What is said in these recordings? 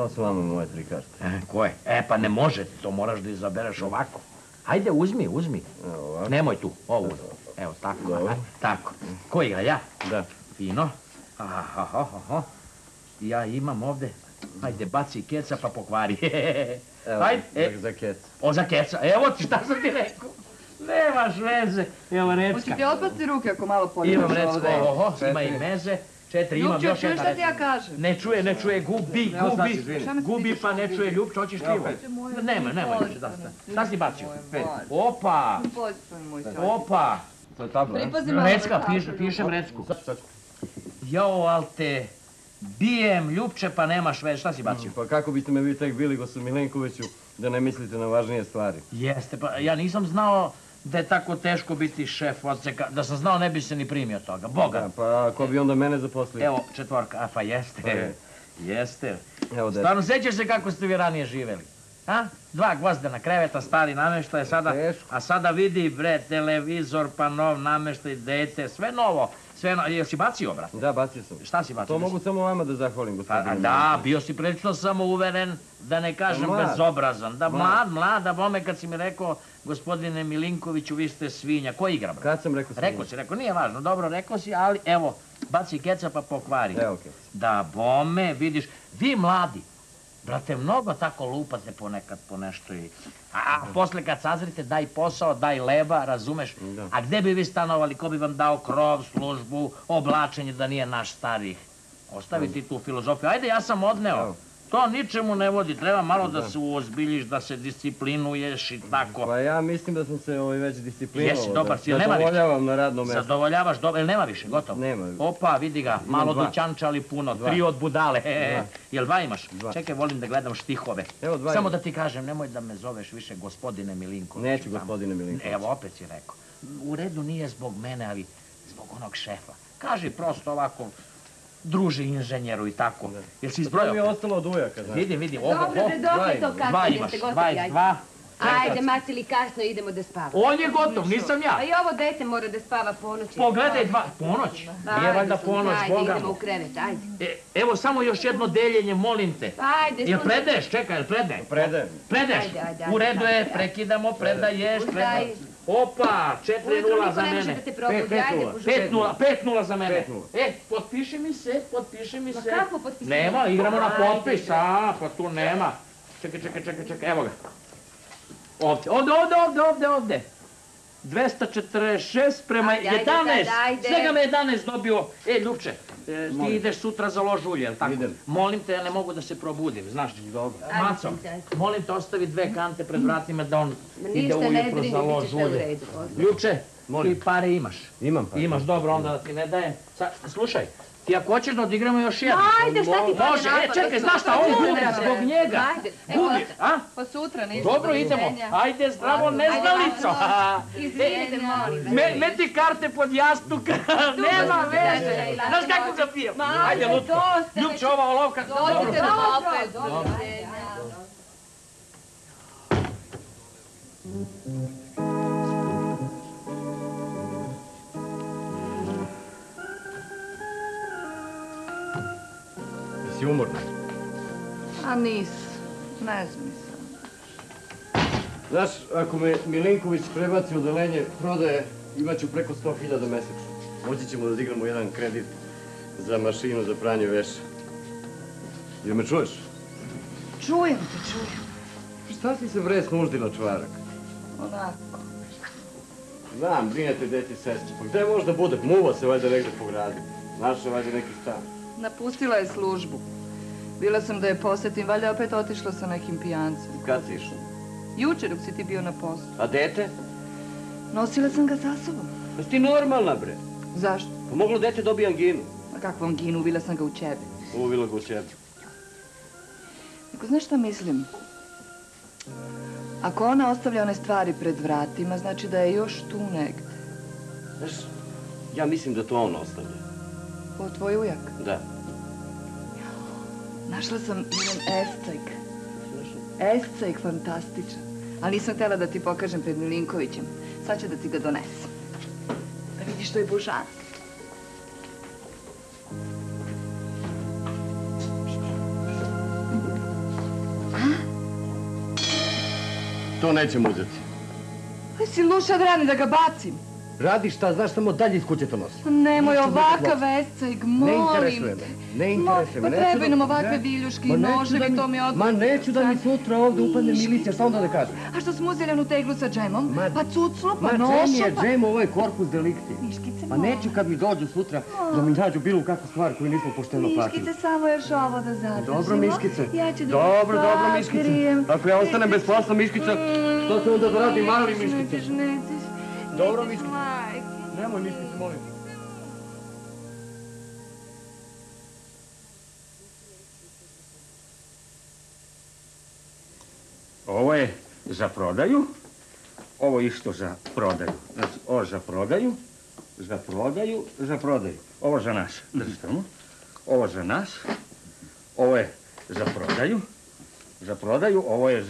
Dao sam vama moje 3 karte. Koje? Pa ne može ti, to moraš da izabereš ovako. Ajde, uzmi. Nemoj tu, ovo uzmi. Evo, tako, tako. Ko igra, ja? Da. Fino. Ja imam ovde. Ajde, baci keca pa pokvari. Evo, za keca. Za keca, evo ti šta sam ti rekao. Nemaš veze, evo recka. Hoćete opasti ruke ako malo poljubiš ovde? Imam recko, ima i meze. 4, imam još jedna. Ljubčo, čuješ šta ti ja kažem? Ne čuje, gubi pa ne čuje. Ljubčo, hoćeš ti ovo? Nema više, da. Šta si bacio? 5. Opa! To je tabla, ne? Recka, pišem recku. Jao, al te bijem, Ljubče, pa nemaš veze. Šta si bacio? Pa kako biste me vi tek bili, gospodin Milenkoviću, da ne mislite na važnije stvari? Jeste, pa ja nisam znao da je tako teško biti šef odseka. Da sam znao, ne bi se ni primio toga. Boga. Pa ko bi onda mene zaposlio? Evo, 4, pa jeste. Jeste. Evo, Stvarno, sećaš se kako ste vi ranije živeli? 2 gvozdena kreveta, stari nameštaj, a sada vidi, bre, televizor, pa nov nameštaj, dete, sve novo. Jel si bacio, brate? Da, bacio sam. Šta si bacio? To mogu samo vama da zahvalim, gospodine. Da, bio si prilično samouveren, da ne kažem bezobrazan. Da, mlad, a bome kad si mi rekao, gospodine Milinkoviću, vi ste svinja. Ko igra, brate? Kad sam rekao svinja? Rekao, nije važno, dobro, rekao si, ali evo, baci keca pa pokvari. Evo keca. Da, bome, vidiš, vi mladi, brate, mnogo tako lupate ponekad po nešto i... A posle kad sazrite, daj posao, daj leba, razumeš? A gde bi vi stanovali, ko bi vam dao krov, službu, oblačenje da nije naš starih? Ostavi ti tu filozofiju. Ajde, ja sam odneo. To ničemu ne vodi, treba malo da se uozbiljiš, da se disciplinuješ i tako. Pa ja mislim da sam se već disciplinovao. Jesi, dobar si, nema više. Zadovoljavam na radnom mjestu. Zadovoljavaš, jel nema više, gotovo? Nema. Opa, vidi ga, malo dućanča, ali puno, 3 od budale. Jel 2 imaš? 2. Čekaj, volim da gledam štihove. Evo 2. Samo da ti kažem, nemoj da me zoveš više gospodine Milinkoviću. Neću gospodine Milinkoviću. Evo, opet si rekao. U redu nije zbog mene, ali zbog onog šefa. Kaži prosto ovako, druži inženjeru i tako. Jel si izbrojao? To mi je ostalo od ujaka, znaš. Vidim. Dobro, to kasno 2 imaš, 2. Ajde, Macili, kasno idemo da spavamo. On je gotov, nisam ja. A i ovo dete mora da spava ponoć. Pogledaj, ponoć. Nije valjda ponoć, Boga. Ajde, idemo u krevet, ajde. Evo samo još jedno deljenje, molim te. Ajde. Jel predaješ? Čekaj, jel predajem? Predajem. U redu je, prekidamo, predaješ. Opa, 4-0 za mene. 5-0 za mene. Potpiši mi se. Ma kako potpiši? Nema, igramo na potpis, pa tu nema. Čekaj, evo ga. Ovde. 246 prema 11. Svega me 11 dobio. Ljubče, ti ideš sutra za lož ulje, jel tako? Idem. Molim te, ja ne mogu da se probudim, znaš. Dobro. Maco, molim te, ostavi 2 kante pred vratima da on ide ujutro za lož ulje. Ljubče, ti pare imaš. Imam pare. Imaš, dobro, onda da ti ne dajem. Slušaj, ti ako hoćeš da odigramo još jedan. Ajde, šta ti pade Može, napad? čekaj, znaš šta, on gubi zbog njega. Gubi, a? Pa sutra nisam. Dobro, idemo. Ajde, zdravo, neznalico. Izvinite, molim. Meti karte pod jastuk. Nema veze. Znaš kako ga pijem? Ajde, Lutko. Ljubče, ova olovka. Dođite nam opet. Jesi umorna? A nisam. Ne znam nisam. Znaš, ako me Milinković prebaci odeljenje prodaje, imat ću preko 100.000 mesečno. Moći ćemo da odigramo jedan kredit za mašinu za pranje veša. Jel me čuješ? Čujem. Šta si se bre snuždila, čvarak? Onako. Znam, brinete deci sestri. Pa gde možda bude? Muva se valjda negde po gradu. Naša valjda neki stan. Napustila je službu. Bila sam da je posjetim, valjda opet otišla sa nekim pijancem. Kad si išla? Jučer dok si ti bio na poslu. A dete? Nosila sam ga sa sobom. Pa si ti normalna, bre. Zašto? Pa moglo dete dobije anginu. A kakvu anginu, uvila sam ga u ćebe. Uvila ga u ćebe. Ako znaš šta mislim? Ako ona ostavlja one stvari pred vratima, znači da je još tu negde. Znaš, ja mislim da to on ostavlja. O, tvoj ujak? Da. Našla sam jedan escejk fantastičan. Ali nisam htjela da ti pokažem pred Milinkovićem. Sad ću da ti ga donesem. Da vidiš što je božanski. To nećemo uzeti. Aj si luša Drane da ga bacim. Radi šta, znaš, samo dalje iz kuće to nosi. Nemoj ovakav escajg, molim te. Ne interesuje me. Pa trebaju nam ovakve viljuške i noževi, to mi je odmah. Ma neću da mi sutra ovdje upadne milicija, šta onda da kažem? A što smo uzeli onu teglu sa džemom? Pa cuclu, pa Ma nošu, čem je džem, ovo je korpus delikti. Miškice, Pa neću kad mi dođu sutra da mi nađu bilo kakvu stvar koju nismo pošteno platili. Miškice, samo još ovo da zadržimo. Dobro, Miškice. Ja ću da Dobro, Miškice. Ako ja ostanem bez posla, Miškica, što se onda da radi mali Miškice? Nećeš. Dobro, Miškice. Nemoj, Miškice, molim. Ovo je za prodaju, ovo isto za prodaju. Znači, ovo za prodaju, za prodaju, za prodaju. Ovo za nas, držite ono. Ovo za nas, ovo je za prodaju, ovo je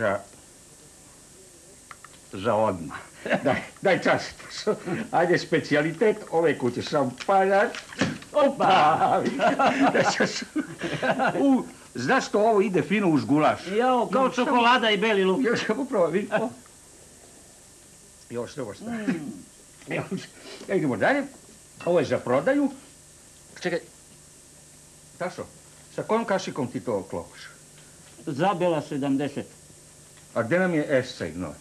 za odmah. Daj čas. Ajde, specijalitet ove kuće, šampanjac. Opa! Znaš što ovo ide fino uz gulaš? Jao, kao čokolada i beli luk. Još ga popravo, vidi. Još ovo šta. Idemo dalje. Ovo je za prodaju. Čekaj. Tašo, sa kojom kašikom ti to klopiš? Zabela 70. A gdje nam je escajg novi?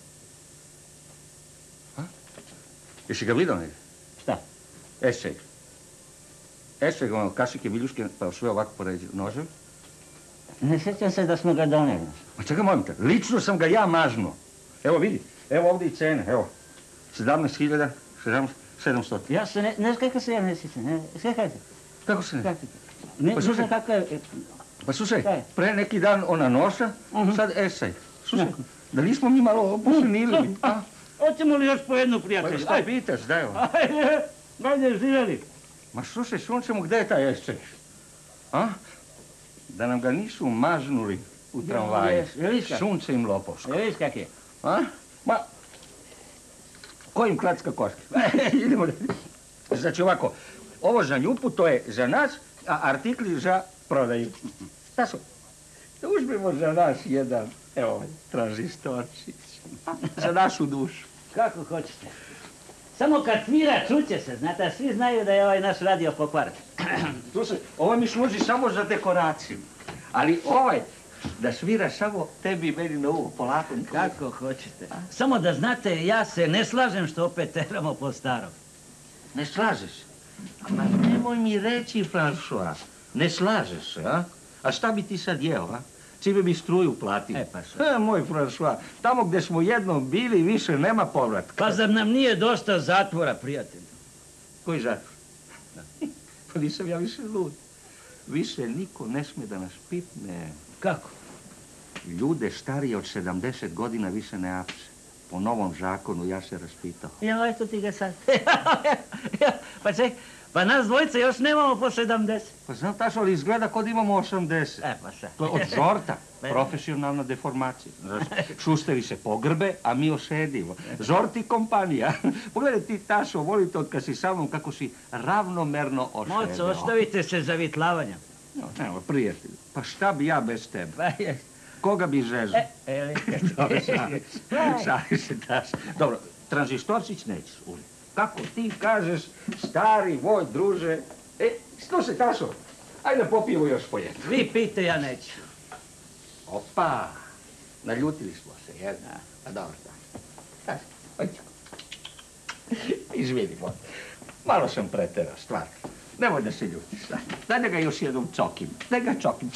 Jesi ga vidio negdje? Šta? Escajg. Escajg, ono, kašike, viljuške, pa sve ovako poređu noževi. Ne sjećam se da smo ga doneli. Ma čekaj, molim te, lično sam ga ja maznuo. Evo vidi, evo ovdje i cene, evo. 17.700. Ja se ne kako se ja ne sjećam. Kako se ne? Ne znam kako je... Pa slušaj, pre neki dan ona noša, sad escajg. Slušaj, da nismo mi malo opušenili. Hoćemo li još po jednu, prijatelju? Pa šta pitaš, daj ovo. Ajde, živjeli. Ma slušaj, sunčemo, gdje je taj escajg? A? Da nam ga nisu maznuli u tramvaju. Sunce im lopovsko. Viš kak je? A? Ma, ko im klacka koške? Idemo da... Znači ovako, ovo za njupu, to je za nas, a artikli za prodaju. Šta su? Da uzmemo za nas jedan, evo, tranzistorčić. Za našu dušu. Kako hoćete. Samo kad svira čuće se, znate, a svi znaju da je ovaj naš radio pokvaren. Slušaj, ovo mi služi samo za dekoraciju. Ali ovaj, da svira samo tebi i meni na uvo, polako. Kako hoćete. Samo da znate, ja se ne slažem što opet teramo po starom. Ne slažeš? Ma nemoj mi reći, François. Ne slažeš se, a? A šta bi ti sad jeo, a? Čime bi struju platio? Pa šta? Moj François, tamo gdje smo jednom bili, više nema povratka. Pa zar nam nije dosta zatvora, prijatelju? Koji zatvor? Pa nisam ja više lud. Više niko ne sme da nas pipne. Kako? Ljude starije od 70 godina više ne apse. Po novom zakonu ja se raspitao. Ja, eto ti ga sad. Pa ček, pa nas dvojica još nemamo po 70. Pa znam tačno, ali izgleda kod imamo 80. Pa sad. To je od žorta. Profesionalna deformacija. Šusteri se pogrbe, a mi osedimo. Žorti kompanija. Pogledaj ti, Tašo, volite od kad si sa mnom kako si ravnomerno ošedeo. Moco, ostavite se zavitlavanja. Evo, prijatelj, pa šta bi ja bez tebe? Pa jest. Koga bi žezao? Dobro, šali se, Tašo. Dobro, tranzistorčić nećeš uzeti. Kako ti kažeš, stari moj druže. Slušaj, Tašo, ajde popijemo još po jednu. Vi pijte, ja neću. Opa, naljutili smo se, jel? A dobro, da. Ajde. Izvini, moj. Malo sam preterao, stvarno. Nemoj da se ljutiš, daj da ga još jednom čokim. Daj ga čokim.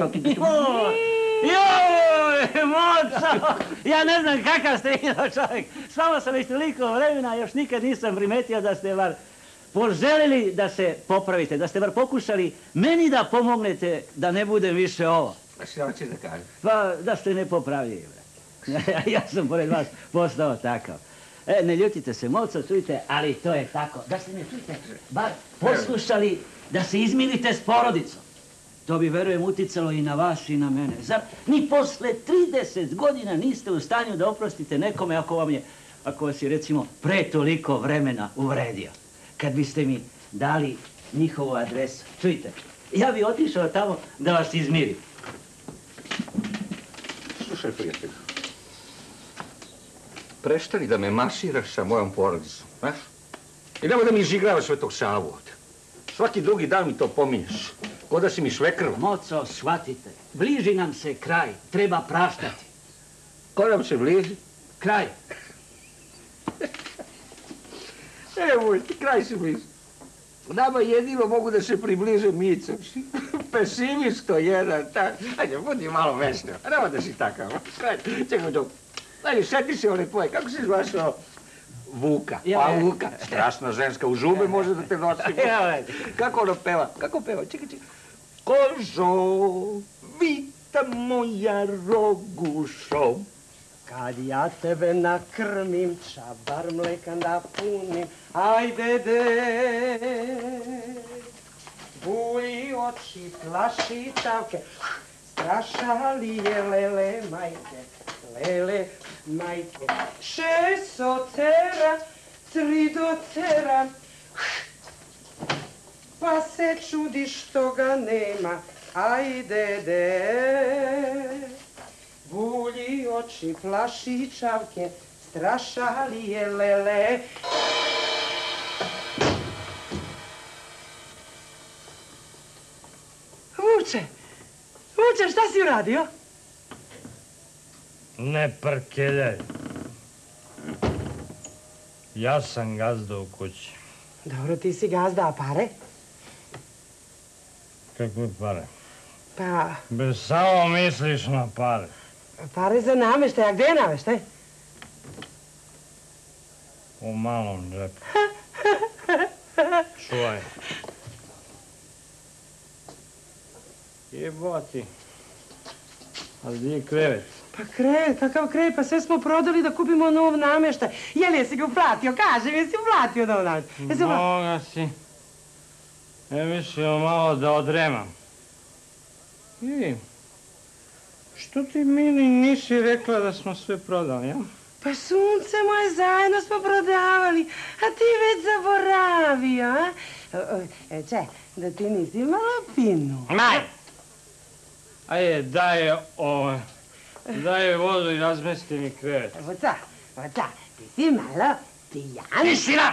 Joj, Moco! Ja ne znam kakav ste video čovjek. S vama sam već toliko vremena, još nikad nisam primetio da ste bar poželili da se popravite, da ste bar pokušali meni da pomognete da ne budem više ovo. Pa što hoćeš da kažem? Pa da ste nepopravljivi, brate. Ja sam pored vas postao takav. Ne ljutite se, Moco, čujte, ali to je tako. Da ste me, čujte, bar poslušali da se izmirite s porodicom. To bi, verujem, uticalo i na vas i na mene. Zar ni posle 30 godina niste u stanju da oprostite nekome ako vas je, recimo, pre toliko vremena uvredio? Kad biste mi dali njihovu adresu. Čujte, ja bi otišao tamo da vas izmirim. Slušaj, prijatelj. prestani da me masiraš sa mojom porodicom, znaš? I nemoj da mi izigravaš Svetog Savu ovdje. Svaki drugi dan mi to pominješ. Ko da si mi švekrva. Moco, shvatite. Bliži nam se kraj. Treba praštati. Ko nam se bliži? Kraj. Evo, kraj se bliži. Nama jedino mogu da se približe Mico. Pesimisto jedan, ajde, budi malo vesno. Nema da si takav. Čekaj, dok. Ajde, šeti se one tvoje. Kako si zvašao? Vuka. Pa Vuka. Strašna ženska. U žube može da te nosi. Kako ono peva? Kako peva? Čekaj. Kožo, vita moja rogušo. Kad ja tebe nakrmim, čabar mleka napunim, ajde de. Bulji oči, plaši tavke, strašali je lele majke. 6 ocera, 3 docera, pa se čudi što ga nema, ajde de. Bulji oči, plaši čavke, strašali je lele. Vuče, šta si uradio? Ne prkeljaj. Ja sam gazda u kući. Dobro, ti si gazda, a pare? Kakve pare? Pa... Bez samo misliš na pare. Pare za nameštaj, a gde je nameštaj? U malom džepu. Čuvaj. Jeboti. A gdje je krevet? Pa krevet, kakav krevet? Pa sve smo prodali da kupimo nov nameštaj. Jesi ga uplatio? Kažem, jesi uplatio nov nameštaj? Boga si. Mislio malo da odremam. I, što ti meni nisi rekla da smo sve prodali, ja? Pa sunce moje, zajedno smo prodavali, a ti već zaboravio, a? Če, da ti nisi malo pinu. Maj! Ajde, daj vodu i razmesti mi krevet. Voca, ti si malo pijan. Tišina!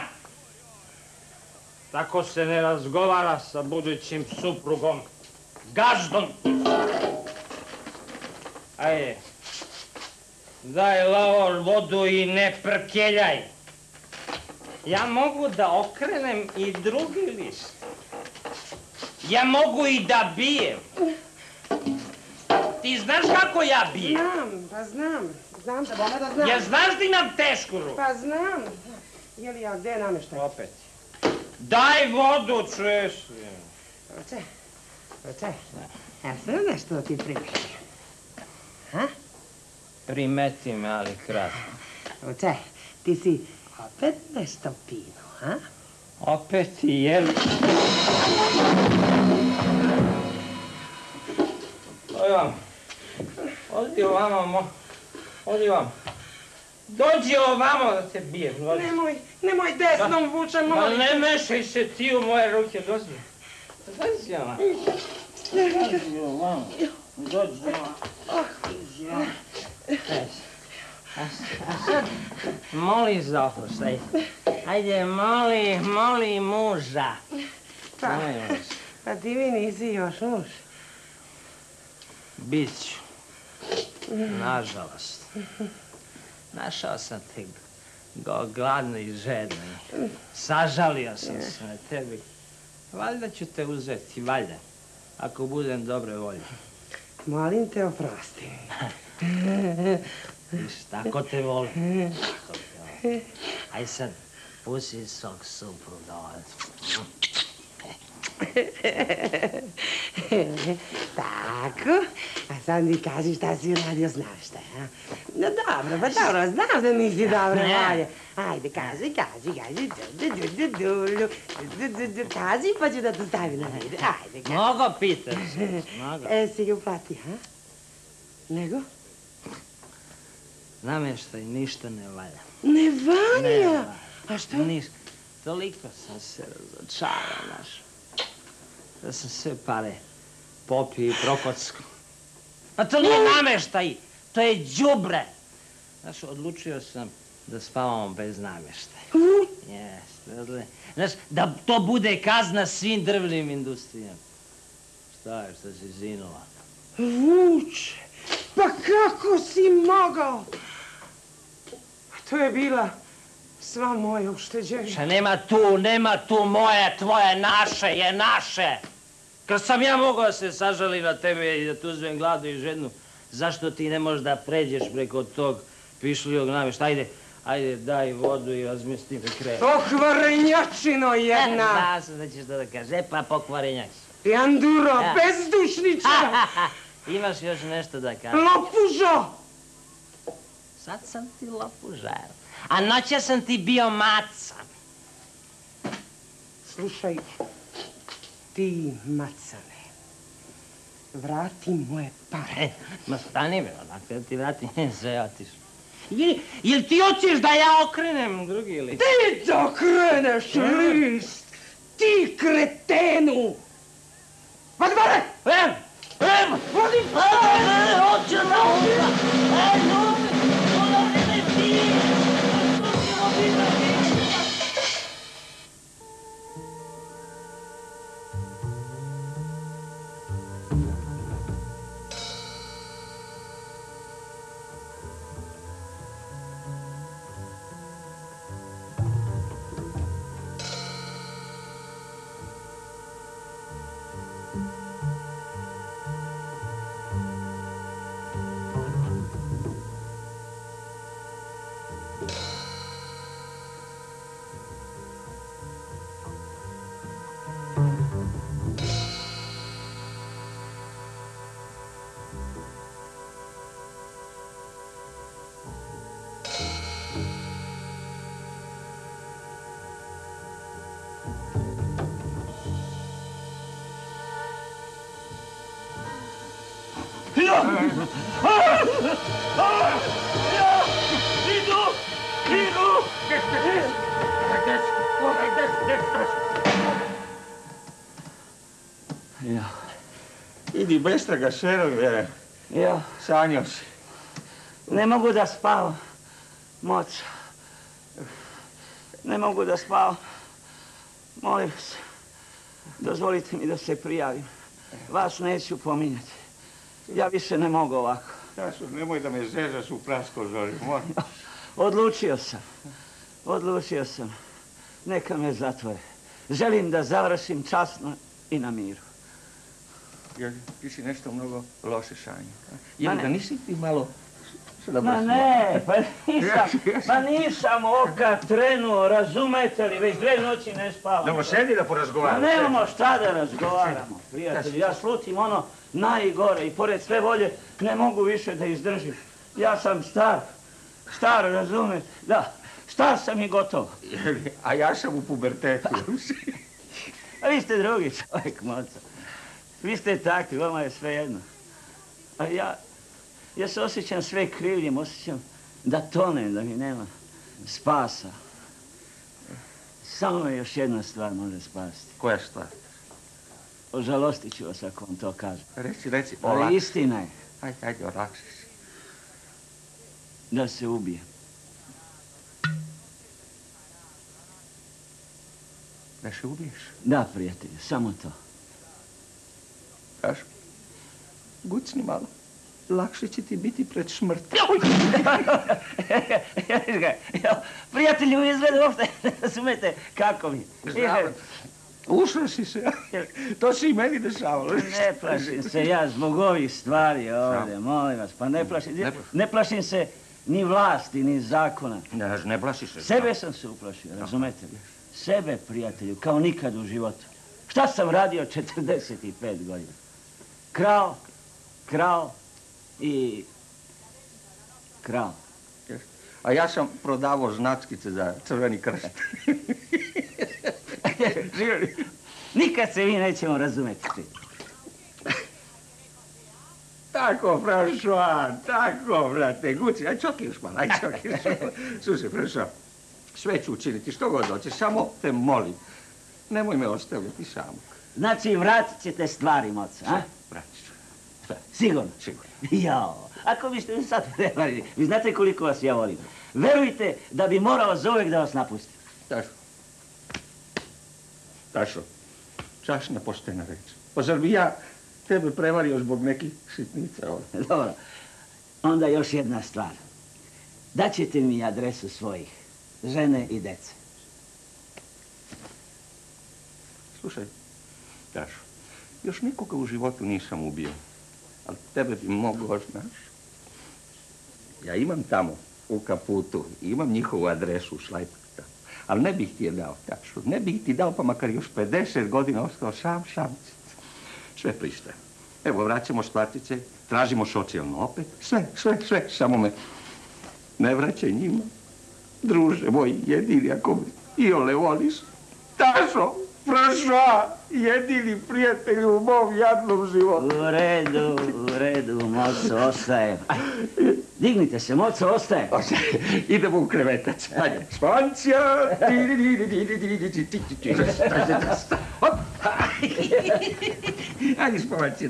Tako se ne razgovara sa budućim suprugom. Gazdom! Ajde, daj lavor vodu i ne prkeljaj. Ja mogu da okrenem i drugi list. Ja mogu i da bijem. Ti znaš kako ja bijem? Znam. Znam da bome da znam. Ja znaš da imam tešku ruku? Pa znam. Jeli, a gde je nameštaj? Opet. Daj vodu, čuješ li? Oče, ja sve nešto da ti primetim. Ha? Primeti me, ali kratko. Oče, ti si opet nešto pino, ha? Opet i jeli. Odi ovamo, odi ovamo. Dođi ovamo da te bijem. Nemoj desnom, Vuče, molim. Ma ne mešaj se ti u moje ruke, dođi. Dođi ovamo. Dođi ovamo. Dođi ovamo. A sad, moli za oproštaj. Ajde, moli muža. Pa ti mi nisi još muž. Biću. Nažalost. Našao sam te gladno i žedno. Sažalio sam se na tebi. Valjda ću te uzeti, valjda. Ako budem dobre volje. Molim te, oprosti. Viš, tako te volim. Aj sad, pusi svog supruga ovdje. Tako, a sad mi kaži šta si uradio, znaš šta, a? No dobro, pa dobro, znam da nisi dobre volje. Ajde, kaži. Kaži pa ću da te stavim na red. Ajde, kaži. Mnogo pitaš, mnogo. Si ga uplati, ha? Nego? Namještaj ništa ne valja. Ne valja? A što? Ništa. Toliko sam se razočarao, znaš. Da sam sve pare popio i prokocko. A to nije namještaj, to je đubre. Znaš, odlučio sam da spavamo bez namještaja. Jeste. Znaš, da to bude kazna svim drvnim industrijama. Šta je, šta si zinula? Vuče, pa kako si mogao? To je bila sva moja ušteđenja. Šta nema tu moje, tvoje, naše je naše. Kad sam ja mogao da se sažalim na tebe i da tu uzmem gladu i žednu, zašto ti ne možeš da pređeš preko tog pišljivog namještaja? Ajde, daj vodu i razmesti mi krevet. Pokvarenjačino jedna! Znao sam da ćeš to da kaže, pa pokvarenjak si. Janduro, bezdušniče! Imaš još nešto da kažeš? Lopužo! Sad sam ti lopužar, a noća sam ti bio maca. Slušaj, ti macane, vrati moje pare. Ma stani me, onako da ti vratim sve otiš. Jel ti hoćeš da ja okrenem drugi list? Ti da kreneš list! Ti kretenu! Vadi bare! Vadi bare! Hoću da umra! Ljudi, ne ti! Idi bestraga, šerove. Ja, Sanjao si. ne mogu da spavam. Moć. Ne mogu da spavam. Molim vas, dozvolite mi da se prijavim. Vas neću pominjati. Ja više ne mogu ovako. Tašo, nemoj da me zezaš u prasko zori, molim. Odlučio sam. Neka me zatvore. Želim da završim časno i na miru. Jer ti si nešto mnogo loše sanjao. Jel da nisi ti malo... Ma ne, pa nisam oka trenuo, razumete li, već 2 noći ne spavam. Dobro, sedi da Ma porazgovaramo. nemamo šta da razgovaramo, prijatelji. Ja slutim ono najgore i pored sve volje ne mogu više da izdržim. Ja sam star, razumete? Da, star sam i gotovo. A ja sam u pubertetu. A vi ste drugi čovjek, moca. Vi ste takvi, vama je sve jedno. A ja se osjećam sve krivljem, osjećam da tonem, da mi nema spasa. Samo me još jedna stvar može spasiti. Koja stvar? Ožalostit ću vas ako vam to kažem. Reci, Ali istina je Ajde, olakši se. da se ubije. Da se ubiješ? Da, prijatelju, samo to. Daško, gucni malo. Lakše će ti biti pred smrti. Prijatelju, izgleda uopšte ne razumete kako mi. Ušao si se. To se i meni dešavalo. Ne plašim se ja zbog ovih stvari ovdje, molim vas. Pa ne plašim se ni vlasti, ni zakona. Ne plašiš se. Sebe sam se uplašio, razumete li? Sebe, prijatelju, kao nikad u životu. Šta sam radio 45 godina? Krao i krao. A ja sam prodavao znackice za Crveni krst. Nikad se vi nećemo razumeti. Tako, Francois, tako, brate, guci, aj čoki još malo, aj čoki još malo. Slušaj, Francois, sve ću učiniti, što god hoćeš, samo te molim. Nemoj me ostavljati samog. Znači, vratit ćete stvari, moca, a? Vratit ću. Sigurno? Sigurno. Jao, ako biste mi sad prevarili, vi znate koliko vas ja volim. Verujte da bi morao zauvek da vas napustim. Tašo, čašna poštena reč. Pa zar bi ja tebe prevario zbog nekih sitnica ovdje? Dobro, onda još jedna stvar. Daćete mi adresu svojih žene i dece. Slušaj, Tašo, još nikoga u životu nisam ubio, ali tebe bi mogao, znaš. Ja imam tamo u kaputu, imam njihovu adresu u Šlajpaka, ali ne bih ti je dao, Tašo, ne bih ti dao pa makar još 50 godina ostao sam. Sve pristaje. Evo, vraćamo šplatice, tražimo socijalno opet, sve, samo me ne vraćaj njima. Druže moj, jedini ako me iole voliš, Tašo, François, jedini prijatelj u mom jadnom životu. U redu, moco, ostaje. Dignite se, moco, ostaje. Idemo u krevetac. Ajde, Spancio! Ajde, Spancio.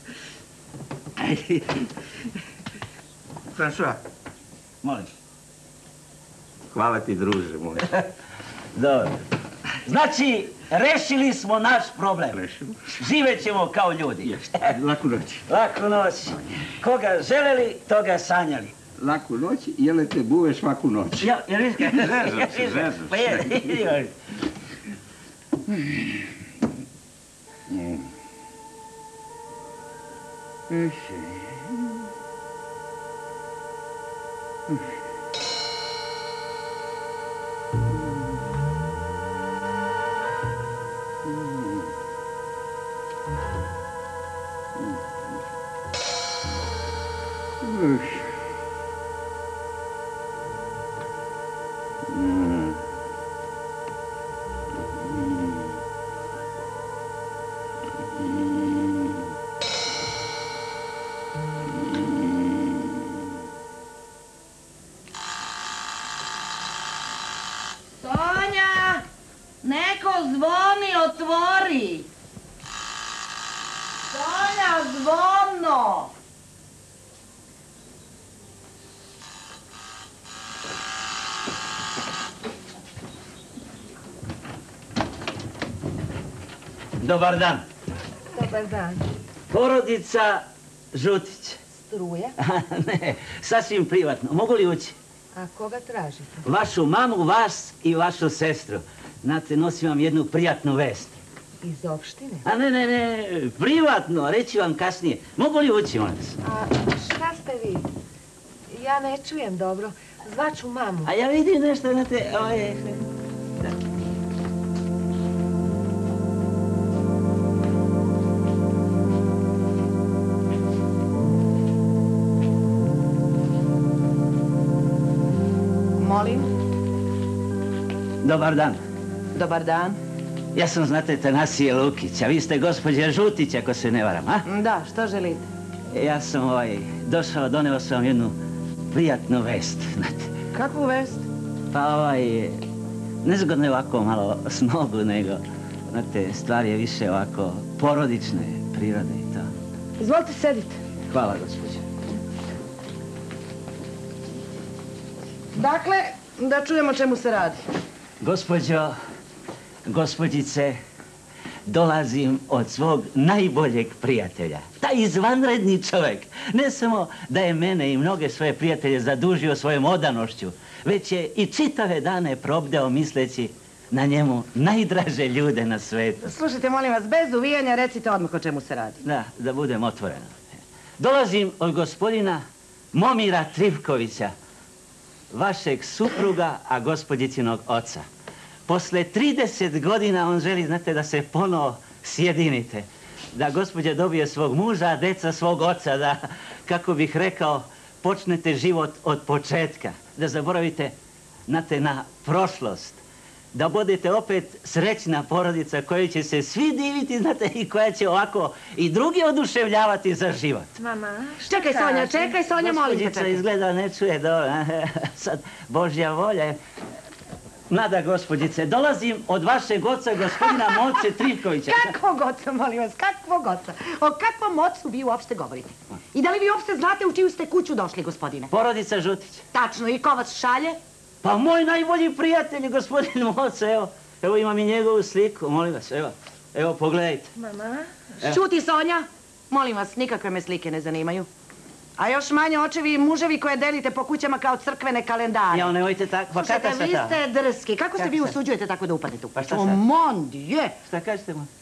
François. Molim. Hvala ti, druže moj. Dobro. Znači, rešili smo naš problem. Živet ćemo kao ljudi. Jeste. Laku noć. Laku noć. Koga želeli, toga sanjali. Laku noć, jelete buve svaku noć. Ja, jer viš kaj? Zezam se. Pa je, vidi. Sonja! Neko zvoni, otvori! Sonja, zvonno! Dobar dan. Dobar dan. Porodica Žutić. Struja? Ne, sasvim privatno. Mogu li ući? A koga tražite? Vašu mamu, vas i vašu sestru. Znate, nosim vam jednu prijatnu vest. Iz opštine? A ne, privatno, reći vam kasnije. Mogu li ući, molim vas? A šta ste vi? Ja ne čujem dobro. Zvaću mamu. A ja vidim nešto, znate, Molim? Dobar dan. Dobar dan. Ja sam, znate, Tanasije Lukić, a vi ste gospođa Žutić, ako se ne varam, a? Da, što želite? Ja sam došao, doneo sam vam jednu prijatnu vest, znate. Kakvu vest? Pa nezgodno je ovako malo s nogu, nego, znate, stvar je više ovako porodične prirode i to. Izvolite, sedite. Hvala, gospođo. Dakle, da čujemo čemu se radi. Gospođice, dolazim od svog najboljeg prijatelja. Taj izvanredni čovjek. Ne samo da je mene i mnoge svoje prijatelje zadužio svojom odanošću, već je i čitave dane probdeo misleći na njemu najdraže ljude na svetu. Slušajte, molim vas, bez uvijanja recite odmah o čemu se radi. Da budem otvoren. Dolazim od gospodina Momira Trivkovića, vašeg supruga, a gospođicinog oca. Posle 30 godina on želi, znate, da se ponovo sjedinite. Da gospođa dobije svog muža, a deca svog oca. Da, kako bih rekao, počnete život od početka. Da zaboravite, znate, na prošlost. Da budete opet srećna porodica kojoj će se svi diviti, znate, i koja će ovako i drugi oduševljavati za život. Mama, čekaj Sonja, molim te. Gospođica izgleda ne čuje dobro. Sad, Božja volja je. Mlada gospođice, dolazim od vašeg oca, gospodina Moce Trivkovića. Kakvog oca, molim vas, kakvog oca? O kakvom ocu vi uopšte govorite? I da li vi uopšte znate u čiju ste kuću došli, gospodine? Porodica Žutić. Tačno, i ko vas šalje? Pa moj najbolji prijatelj, gospodin Moca, evo. Evo imam i njegovu sliku, molim vas, evo. Evo, pogledajte. Mama? Šuti, Sonja. Molim vas, nikakve me slike ne zanimaju. A još manje očevi i muževi koje delite po kućama kao crkvene kalendare. Jel, nemojte tako, pa Slušajte, kata sam vi ta. ste drski. Kako ste vi usuđujete tako da upadete u kuću? Pa šta sad? O, mon dieu! Šta kažete mu?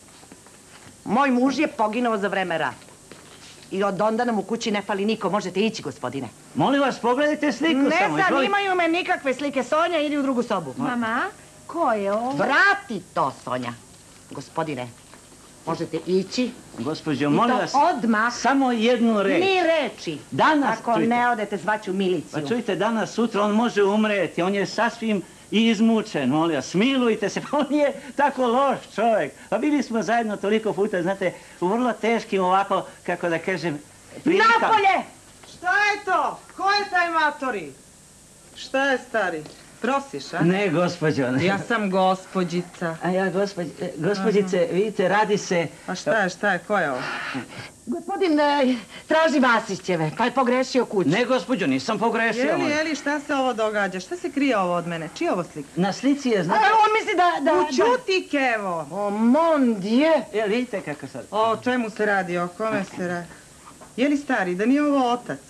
Moj muž je poginuo za vreme rata. I od onda nam u kući ne fali niko. Možete ići, gospodine. Molim vas, pogledajte sliku Ne samo. zanimaju me nikakve slike. Sonja, idi u drugu sobu. Mama, ko je ovo? Vrati to, Sonja. Gospodine, možete ići. Gospođo, molim vas, odmah. samo jednu reč. Ni reči. Danas, Ako čujte. ne odete, zvaću miliciju. Pa čujte, danas, sutra on može umreti. On je sasvim izmučen, molim vas. Smilujte se, pa on je tako loš čovjek. Pa bili smo zajedno toliko puta, znate, u vrlo teškim ovako, kako da kažem, prilikama. Napolje! Šta je to? Ko je taj matori? Šta je, stari? Prosiš, a? Ne, gospođo, ne. Ja sam gospođica. A ja, gospođice, vidite, radi se... A šta je, ko je ovo? Gospodin traži Vasićeve, pa je pogrešio kuću. Ne, gospođo, nisam pogrešio. Jeli, šta se ovo događa? Šta se krije ovo od mene? Čija je ovo slika? Na slici je, znate... On misli da... Učuti, Kevo! O, mon dieu! Jel, vidite kako sad... O čemu se radi, o kome se radi? Je li stari, da nije ovo otac?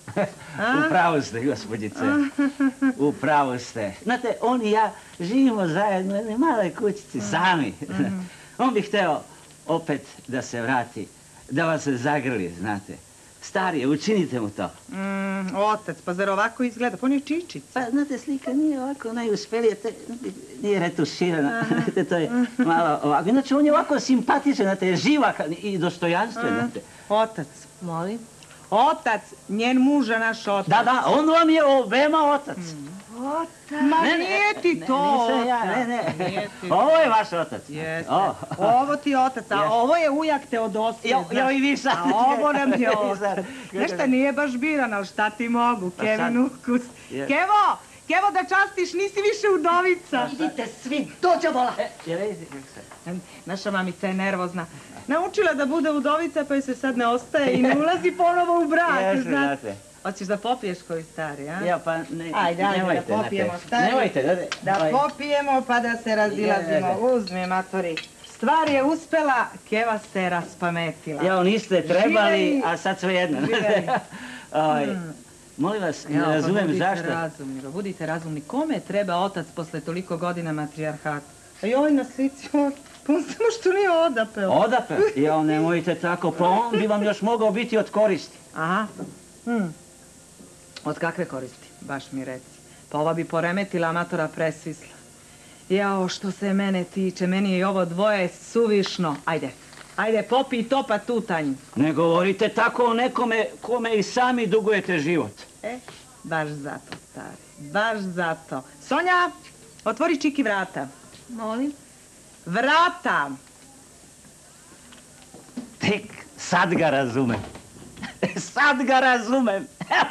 Upravo ste, gospođice. Upravo ste. Znate, on i ja živimo zajedno u jednoj maloj kućici, sami. On bi hteo opet da se vrati, da vas zagrli, znate. Starije, učinite mu to. Otac, pa zar ovako izgleda? Pa on je čičica. Pa, znate, slika nije ovako najuspelija, nije retuširana. To je malo ovako. Inače, on je ovako simpatičan, znate, živak i dostojanstven, znate. Otac. Molim? Otac, njen muža, naš otac. Da, on vam je obema otac. Otac. Ma nije ti to Nisam ja, otac. ne. Ovo je vaš otac. Jeste. Ovo ti je otac, a ovo je ujak Teodosije. Jo, i vi sad. A ovo nam je otac. Nešto nije baš biran, ali šta ti mogu, Kevin ukus. Kevo, da častiš, nisi više udovica. Idite svi, dođe vola. Naša mamica je nervozna. Naučila da bude udovica, pa joj se sad ne ostaje i ne ulazi ponovo u brak, znate. Hoćeš da popiješ koji stari, a? Ja, pa ne... Ajde, da popijemo stari. Nemojte, da popijemo pa da se razilazimo. Uzmi, matori. Stvar je uspela, Keva se raspametila. Jao, niste trebali, a sad sve jedno. Molim vas, ne razumem zašto. Budite razumni. Kome treba otac posle toliko godina matrijarhata? A joj na slici, pa on samo što nije odapeo. Odapeo? Jao, nemojte tako, pa on bi vam još mogao biti od koristi. Aha. Od kakve koristi? Baš mi reci. Pa ova bi poremetila amatora presvisla. Jao, što se mene tiče, meni je ovo dvoje suvišno. Ajde, popi i topa tu, Tanju. Ne govorite tako o nekome kome i sami dugujete život. Baš zato, stari, baš zato. Sonja, otvori Čiki vrata. Molim. Vrata! Tek sad ga razumem. Sad ga razumem.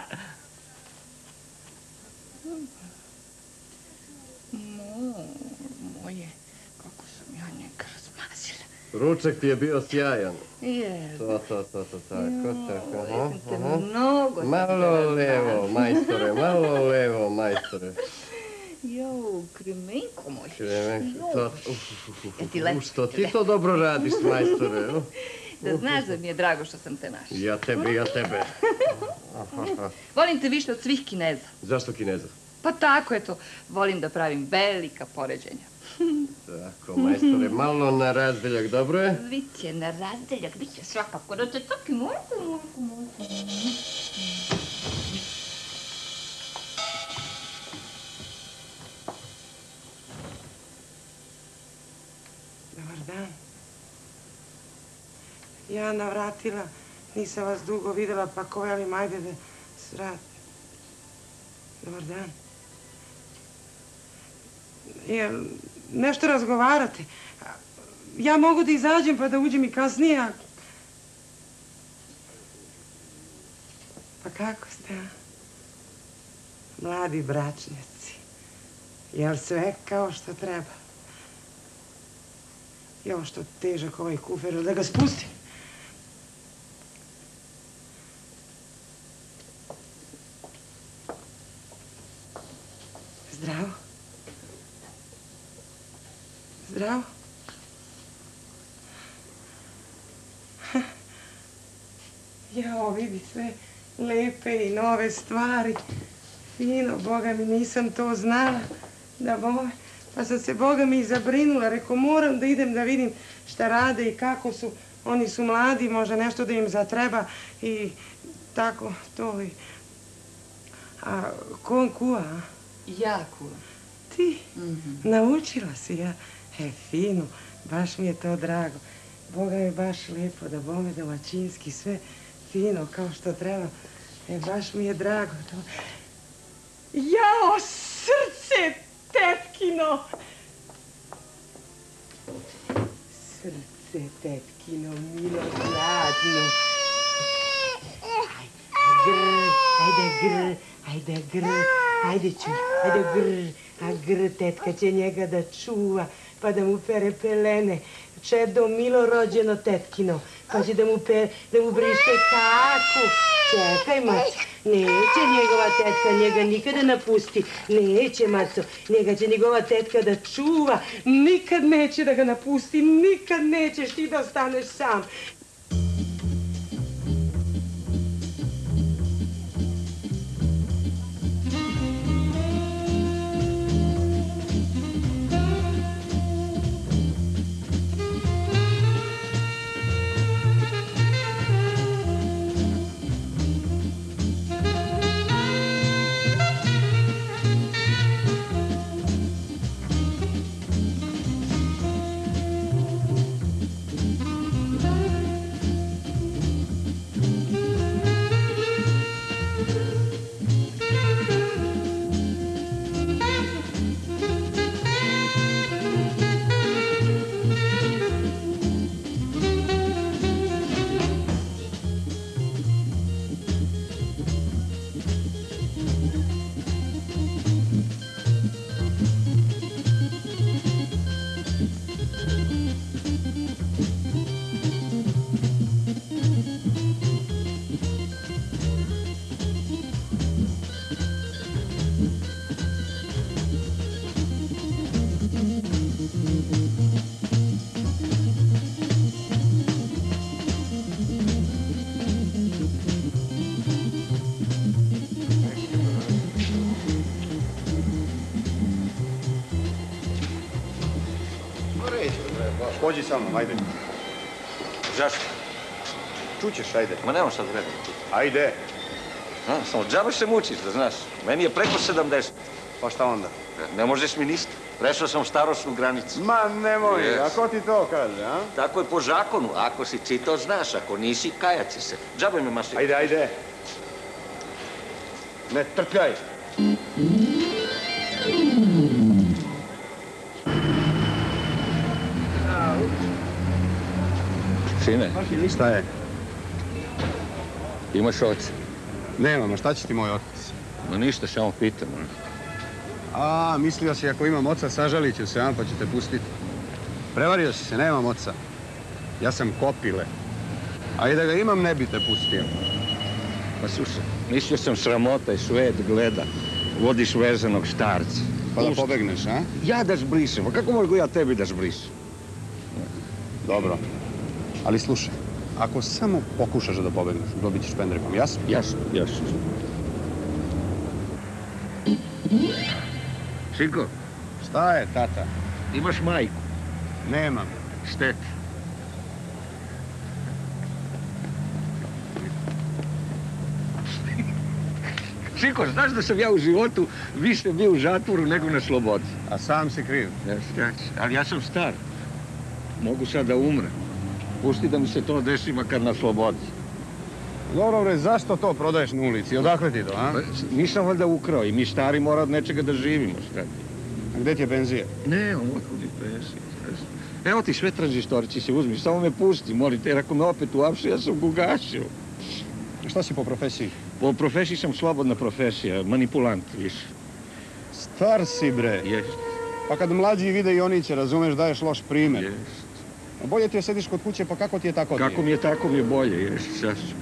Moje, kako sam ja njega razmazila. Ručak ti je bio sjajan. Je. To, tako. Jesam te mnogo. Malo levo, majstore. Jo, kremenko moj. Što ti to dobro radiš, majstore? Da znaš da mi je drago što sam te našla. Ja tebe. Volim te više od svih Kineza. Zašto Kineza? Pa tako je to. Volim da pravim velika poređenja. Tako, majstore, malo na razdeljak, dobro je? Biće na razdeljak, biće svakako. Da te tako i mojko. Dobar dan. Jana vratila, nisam vas dugo videla, pa ko velim, ajde da se vrati. Dobar dan. Jel nešto razgovarate? Ja mogu da izađem pa da uđem i kasnije. Pa kako ste, a? Mladi bračnjaci. Jel sve kao što treba? I ovo što težak ovaj kufer, da ga spustim. Zdravo. Jao, vidi sve lepe i nove stvari. Fino, Boga mi, nisam to znala. Da bome, pa sam se, Boga mi, i zabrinula. Rekao, moram da idem da vidim šta rade i kako su. Oni su mladi, možda nešto da im zatreba i tako, to i... A ko kuva, a? Ja kuvam. Ti? Naučila si ja. Fino, baš mi je to drago. Boga je baš lepo, da bome domaćinski, sve fino, kao što treba. Baš mi je drago to. Jao, srce, tetkino! Srce, tetkino, milo, zlatno. Ajde, gr, tetka će njega da čuva, pa da mu pere pelene. Čedo, milo rođeno tetkino, pa će da mu briše kaku. Čekaj, Maco, neće njegova tetka njega nikada napusti. Neće, Maco, njega će njegova tetka da čuva. Nikad neće da ga napusti, nikad nećeš ti da ostaneš sam. Pođi sa mnom, ajde. Zašto? Čućeš, ajde. Ma nemam sad vremena. Ajde. Samo džabe se mučiš, da znaš. Meni je preko 70. Pa šta onda? Ne možeš mi ništa. Prešao sam starosnu granicu. Ma nemoj, a ko ti to kaže, a? Tako je po zakonu. Ako si čitao, znaš. Ako nisi, kajat će se. Džabe me maši. Ajde. Ne trkaj. Sine. Šta je? Imaš oca? Nemam, a šta će ti moj otac? Ma ništa, samo pitam. A, mislio si ako imam oca, sažalit ću se, a, pa ću te pustiti. Prevario si se, nemam oca. Ja sam Kopile. A i da ga imam, ne bi te pustio. Pa slušaj, mislio sam sramota i svet gleda. Vodiš vezanog starca. Pa da pobegneš, a? Ja da zbrišem, a kako mogu ja tebi da zbrišem? Dobro. Ali slušaj, ako samo pokušaš da pobegneš, dobit ćeš pendrekom, jasno? Jasno. Sinko. Šta je, tata? Imaš majku? Nemam. Šteta. Sinko, znaš da sam ja u životu više bio u zatvoru nego na slobodi? A sam si kriv. Ali ja sam star. Mogu sad da umrem. Pusti da mi se to desi makar na slobodi. Dobro, bre, zašto to prodaješ na ulici? Odakle ti to, a? Nisam valjda ukrao i mi stari mora od nečega da živimo, šta? A gde ti je penzija? Ne, ovo mi penzija. Evo ti sve tranzistorići se uzmi, samo me pusti, molim te, jer ako me opet uapšu, ja sam gugašio. Šta si po profesiji? Po profesiji sam slobodna profesija, manipulant više. Star si, bre. Jest. Pa kad mlađi vide i oni će, razumeš, daješ loš primjer. Jest. A bolje ti je sediš kod kuće, pa kako ti je tako ti je? Kako mi je, tako mi je bolje, jest, sasvim.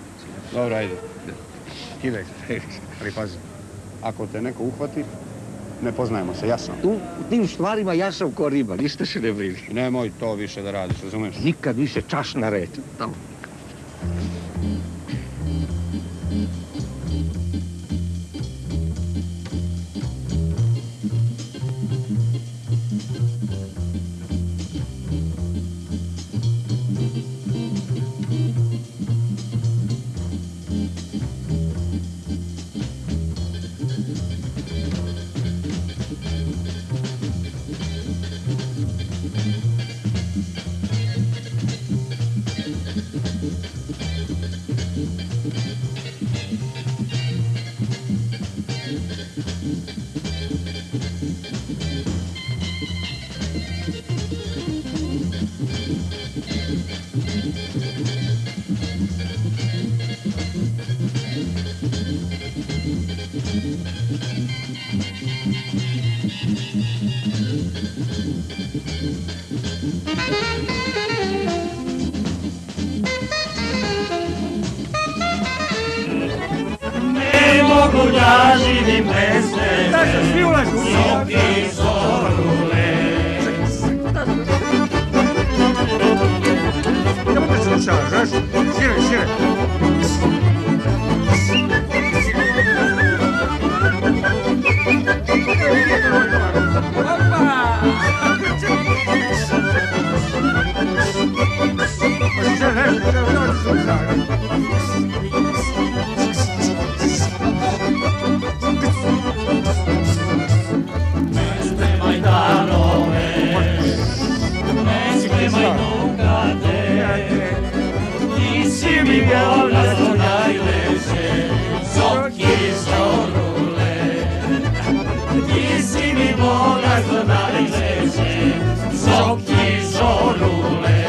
Dobro, ajde. Kidaj. Ali pazi, ako te neko uhvati, Ne poznajemo se, jasno? U tim stvarima ja sam ko riba, ništa se ne brini. Nemoj to više da radiš, razumeš? Nikad više čašna reč. Tamo. Ne mogu da živim bez tebe, soki zorule. Nemo te slušavaš, znaš? Sire, sire. Nemaj darove, nemaj nukade, ti si mi bolazno najveće, soki zorule. Ti si mi bolazno najveće, soki zorule.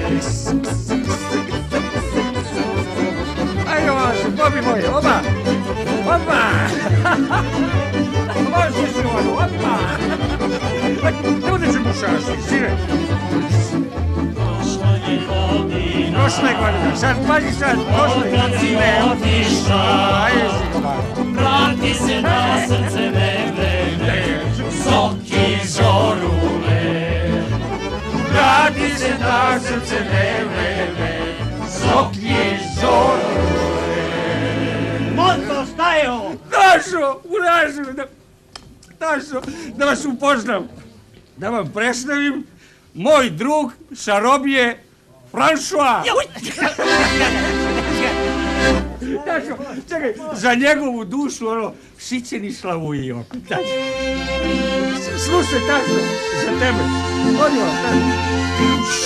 Ajde, vaše, bobi moje, oba! Oba! Može se ono, oba! Nemo te se bušaš, sire. Prošle godine, sad, pazi sad, prošle godine. Ajde si, vrati se na srce ne vreme, soki zorule. Vrati se na srce ne vreme, soki zorule. Monto, šta je ovo? Dašo, Dašo, da vas upoznam, da vam predstavim moj drug sa robije François. Dašo, čekaj, za njegovu dušu, ono, šićeni slavuji opet. Slušaj, Dašo, za tebe. Odi vam, Dašo.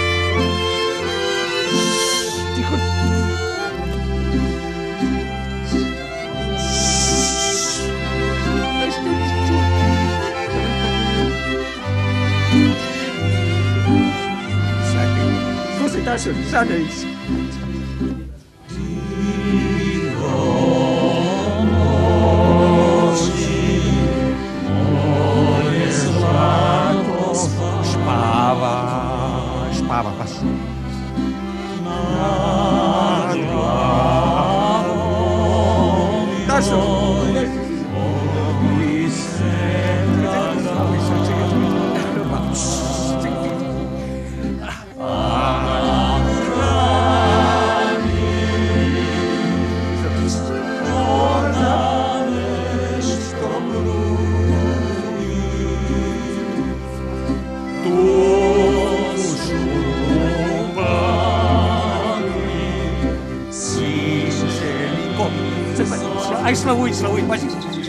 Tiho. Slušaj, Dašo, sada ići. Špava pas. Dašo! Aj, slavuj, pazi.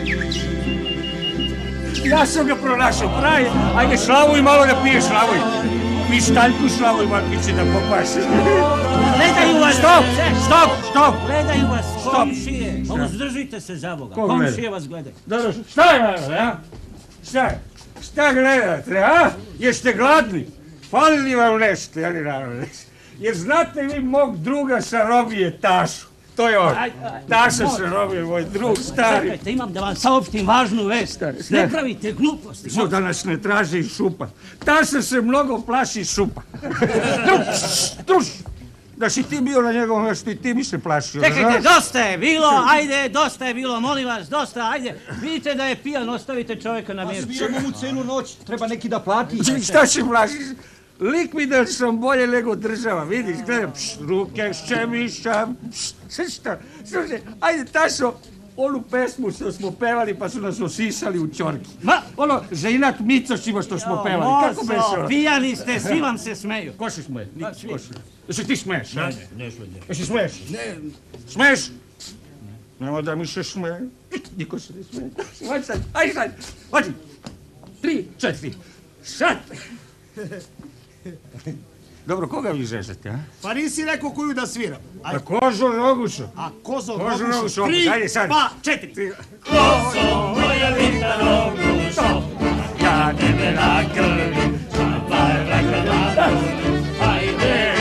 Ja sam ga pronašao, pravi. Ajde, slavuj, malo da piješ, slavuj. Pištaljku slavuj, Markiće, da popaši. Gledaju vas! Stop! Gledaju vas komšije. Ovo zdržite se za Boga. Komšije vas gledaju. Dobro, šta je, a? Šta gledate, a? Jeste gladni? Fali li vam nešto, jel naravno? Jer znate vi mog druga sa robije Tašu? To je on. Taša se robije, moj drug, stari. Čekajte, imam da vam saopštim važnu vest. Ne pravite gluposti. Što da nas ne traži šupa. Taša se mnogo plaši šupa. Da si ti bio na njegovom mjestu i ti bi se plašio. Čekajte, dosta je bilo, ajde, dosta je bilo, molim vas, dosta, ajde. Vidite da je pijan, ostavite čovjeka na mjestu. Sviramo mu celu noć, treba neki da plati. Šta si plašiš? Lik mi da sam bolje nego država, vidiš, gledam, ruke ščemišam, šta? Slušaj, ajde, Tašo, onu pesmu što smo pevali pa su nas osisali u ćorki. Ono, za inat Micošima što smo pevali, kako beše ono? Pijani ste, svi vam se smeju. Ko se smeje? Jesi ti smeješ? Ne. Jesi smeješ? Ne. Smeješ? Nemo da mi se smeje. Niko se ne smeje. Ajde sad, ajde. 3, 4, sad. Dobro, koga vi žežete, a? Pa nisi rekao koju da sviram. A Kozo Rogušo. A Kozo Rogušo. Rogušo. 3, pa 4. Kozo moja vita Rogušo, ja tebe nakrvim, pa je vraka nakrvim, ajde.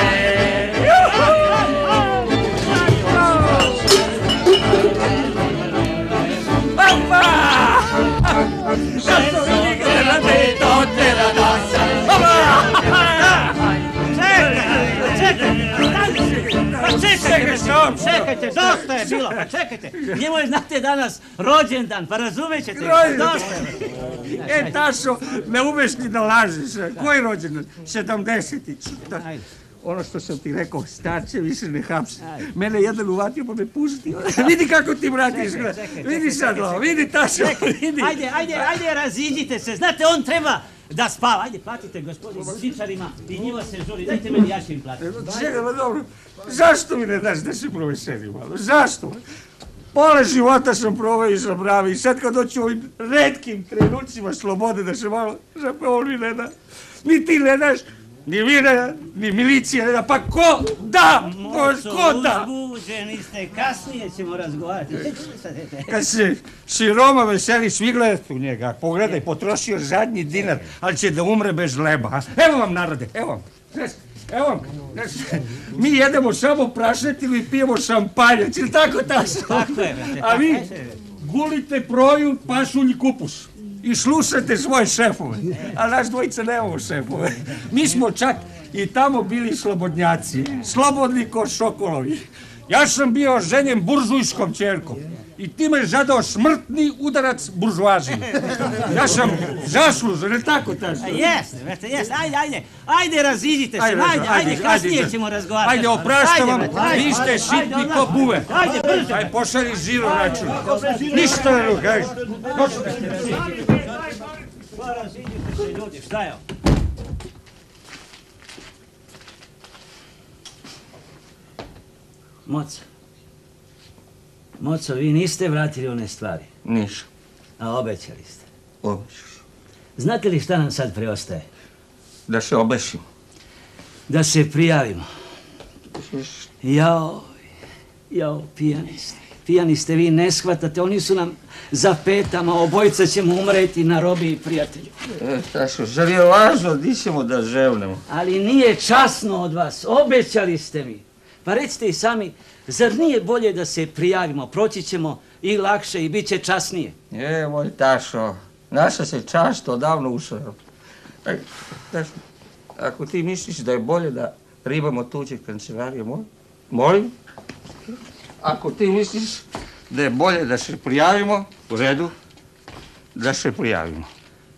Čekajte, dosta je bilo, pa čekajte. Njemu je, znate, danas rođendan, pa razumjet ćete. Dosta je. Tašo, ne umeš ni da lažeš. Koji rođendan? 70. Ono što sam ti rekao, starče više ne hapsi. Mene jedan uvatio pa me pustio. Vidi kako ti vratiš. Vidi sad ovo, vidi Tašo. Ajde, raziđite se. Znate, on treba da spava. Ajde, platite gospodin sičarima i njima se žuri. Dajte meni, ja ću im platiti. Čekaj, ma dobro. Zašto mi ne daš da se proveseli malo? Zašto? Pola života sam proveo i sam pravi. I sad kad doću ovim retkim trenucima slobode da se malo zapravo mi ne da. Ni ti ne daš, ni vi ne da, ni milicija ne da. Pa ko da? Ko da? Uzbuđeni ste, kasnije ćemo razgovarati. Kad se Široma veseli, svi gledate u njega. Pogledaj, potrošio zadnji dinar, ali će da umre bez leba. Evo vam, narode, evo vam. Evo vam, mi jedemo samo prašetinu i pijemo šampanje, će li tako, Tašo? Tako je, brate. A vi gulite proju, pasulj i kupus i slušate svoje šefove. A naš dvojica nemamo šefove. Mi smo čak i tamo bili slobodnjaci, slobodni ko šokolovi. Ja sam bio ženjen buržujskom ćerkom i time je žadao smrtni udarac buržuaziji. Ja sam zaslužen, je tako, Tašo? Jeste, brate, jeste. Ajde, raziđite se. Ajde, kasnije ćemo razgovarati. Ajde, opraštam vam, vi ste šitni ko buve. Ajde, brzo. Ajde, pošalji žiro račun. Ništa ne ruka, ajde. Pa raziđite se, ljudi, šta je? Moco, vi niste vratili one stvari? Nisam. A obećali ste? Obećao. Znate li šta nam sad preostaje? Da se obešimo. Da se prijavimo. Jao, pijaniste, vi ne shvatate, oni su nam za petama, obojica ćemo umreti na robiji, prijatelju. Tašo, zar je važno, di ćemo da ževnemo? Ali nije časno od vas, obećali ste mi. Pa recite i sami, zar nije bolje da se prijavimo, proći ćemo i lakše i bit će časnije? Moj Tašo, naša se čast odavno ušla. Tašo, ako ti misliš da je bolje da ribamo tuđe kancelarije, molim. Ako ti misliš da je bolje da se prijavimo, u redu, da se prijavimo.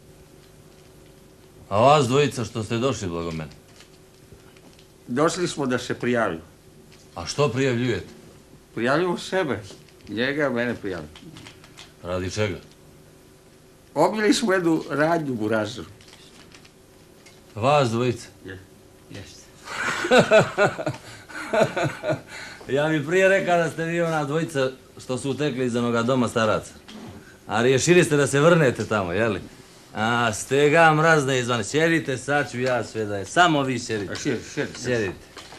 A vas dvojica što ste došli, Blagomen? Došli smo da se prijavimo. A što prijavljujete? Prijavljujemo sebe. Njega, mene prijavljamo. Radi čega? Obili smo jednu radnju u Razoru. Vas dvojica? Jeste. Ja mi prije rekao da ste vi ona dvojica što su utekli iz onoga doma staraca. A riješili ste da se vrnete tamo, jeli? A stega mrazne izvan. Sjedite, sad ću ja sve da je. Samo vi sjedite. Sjedite.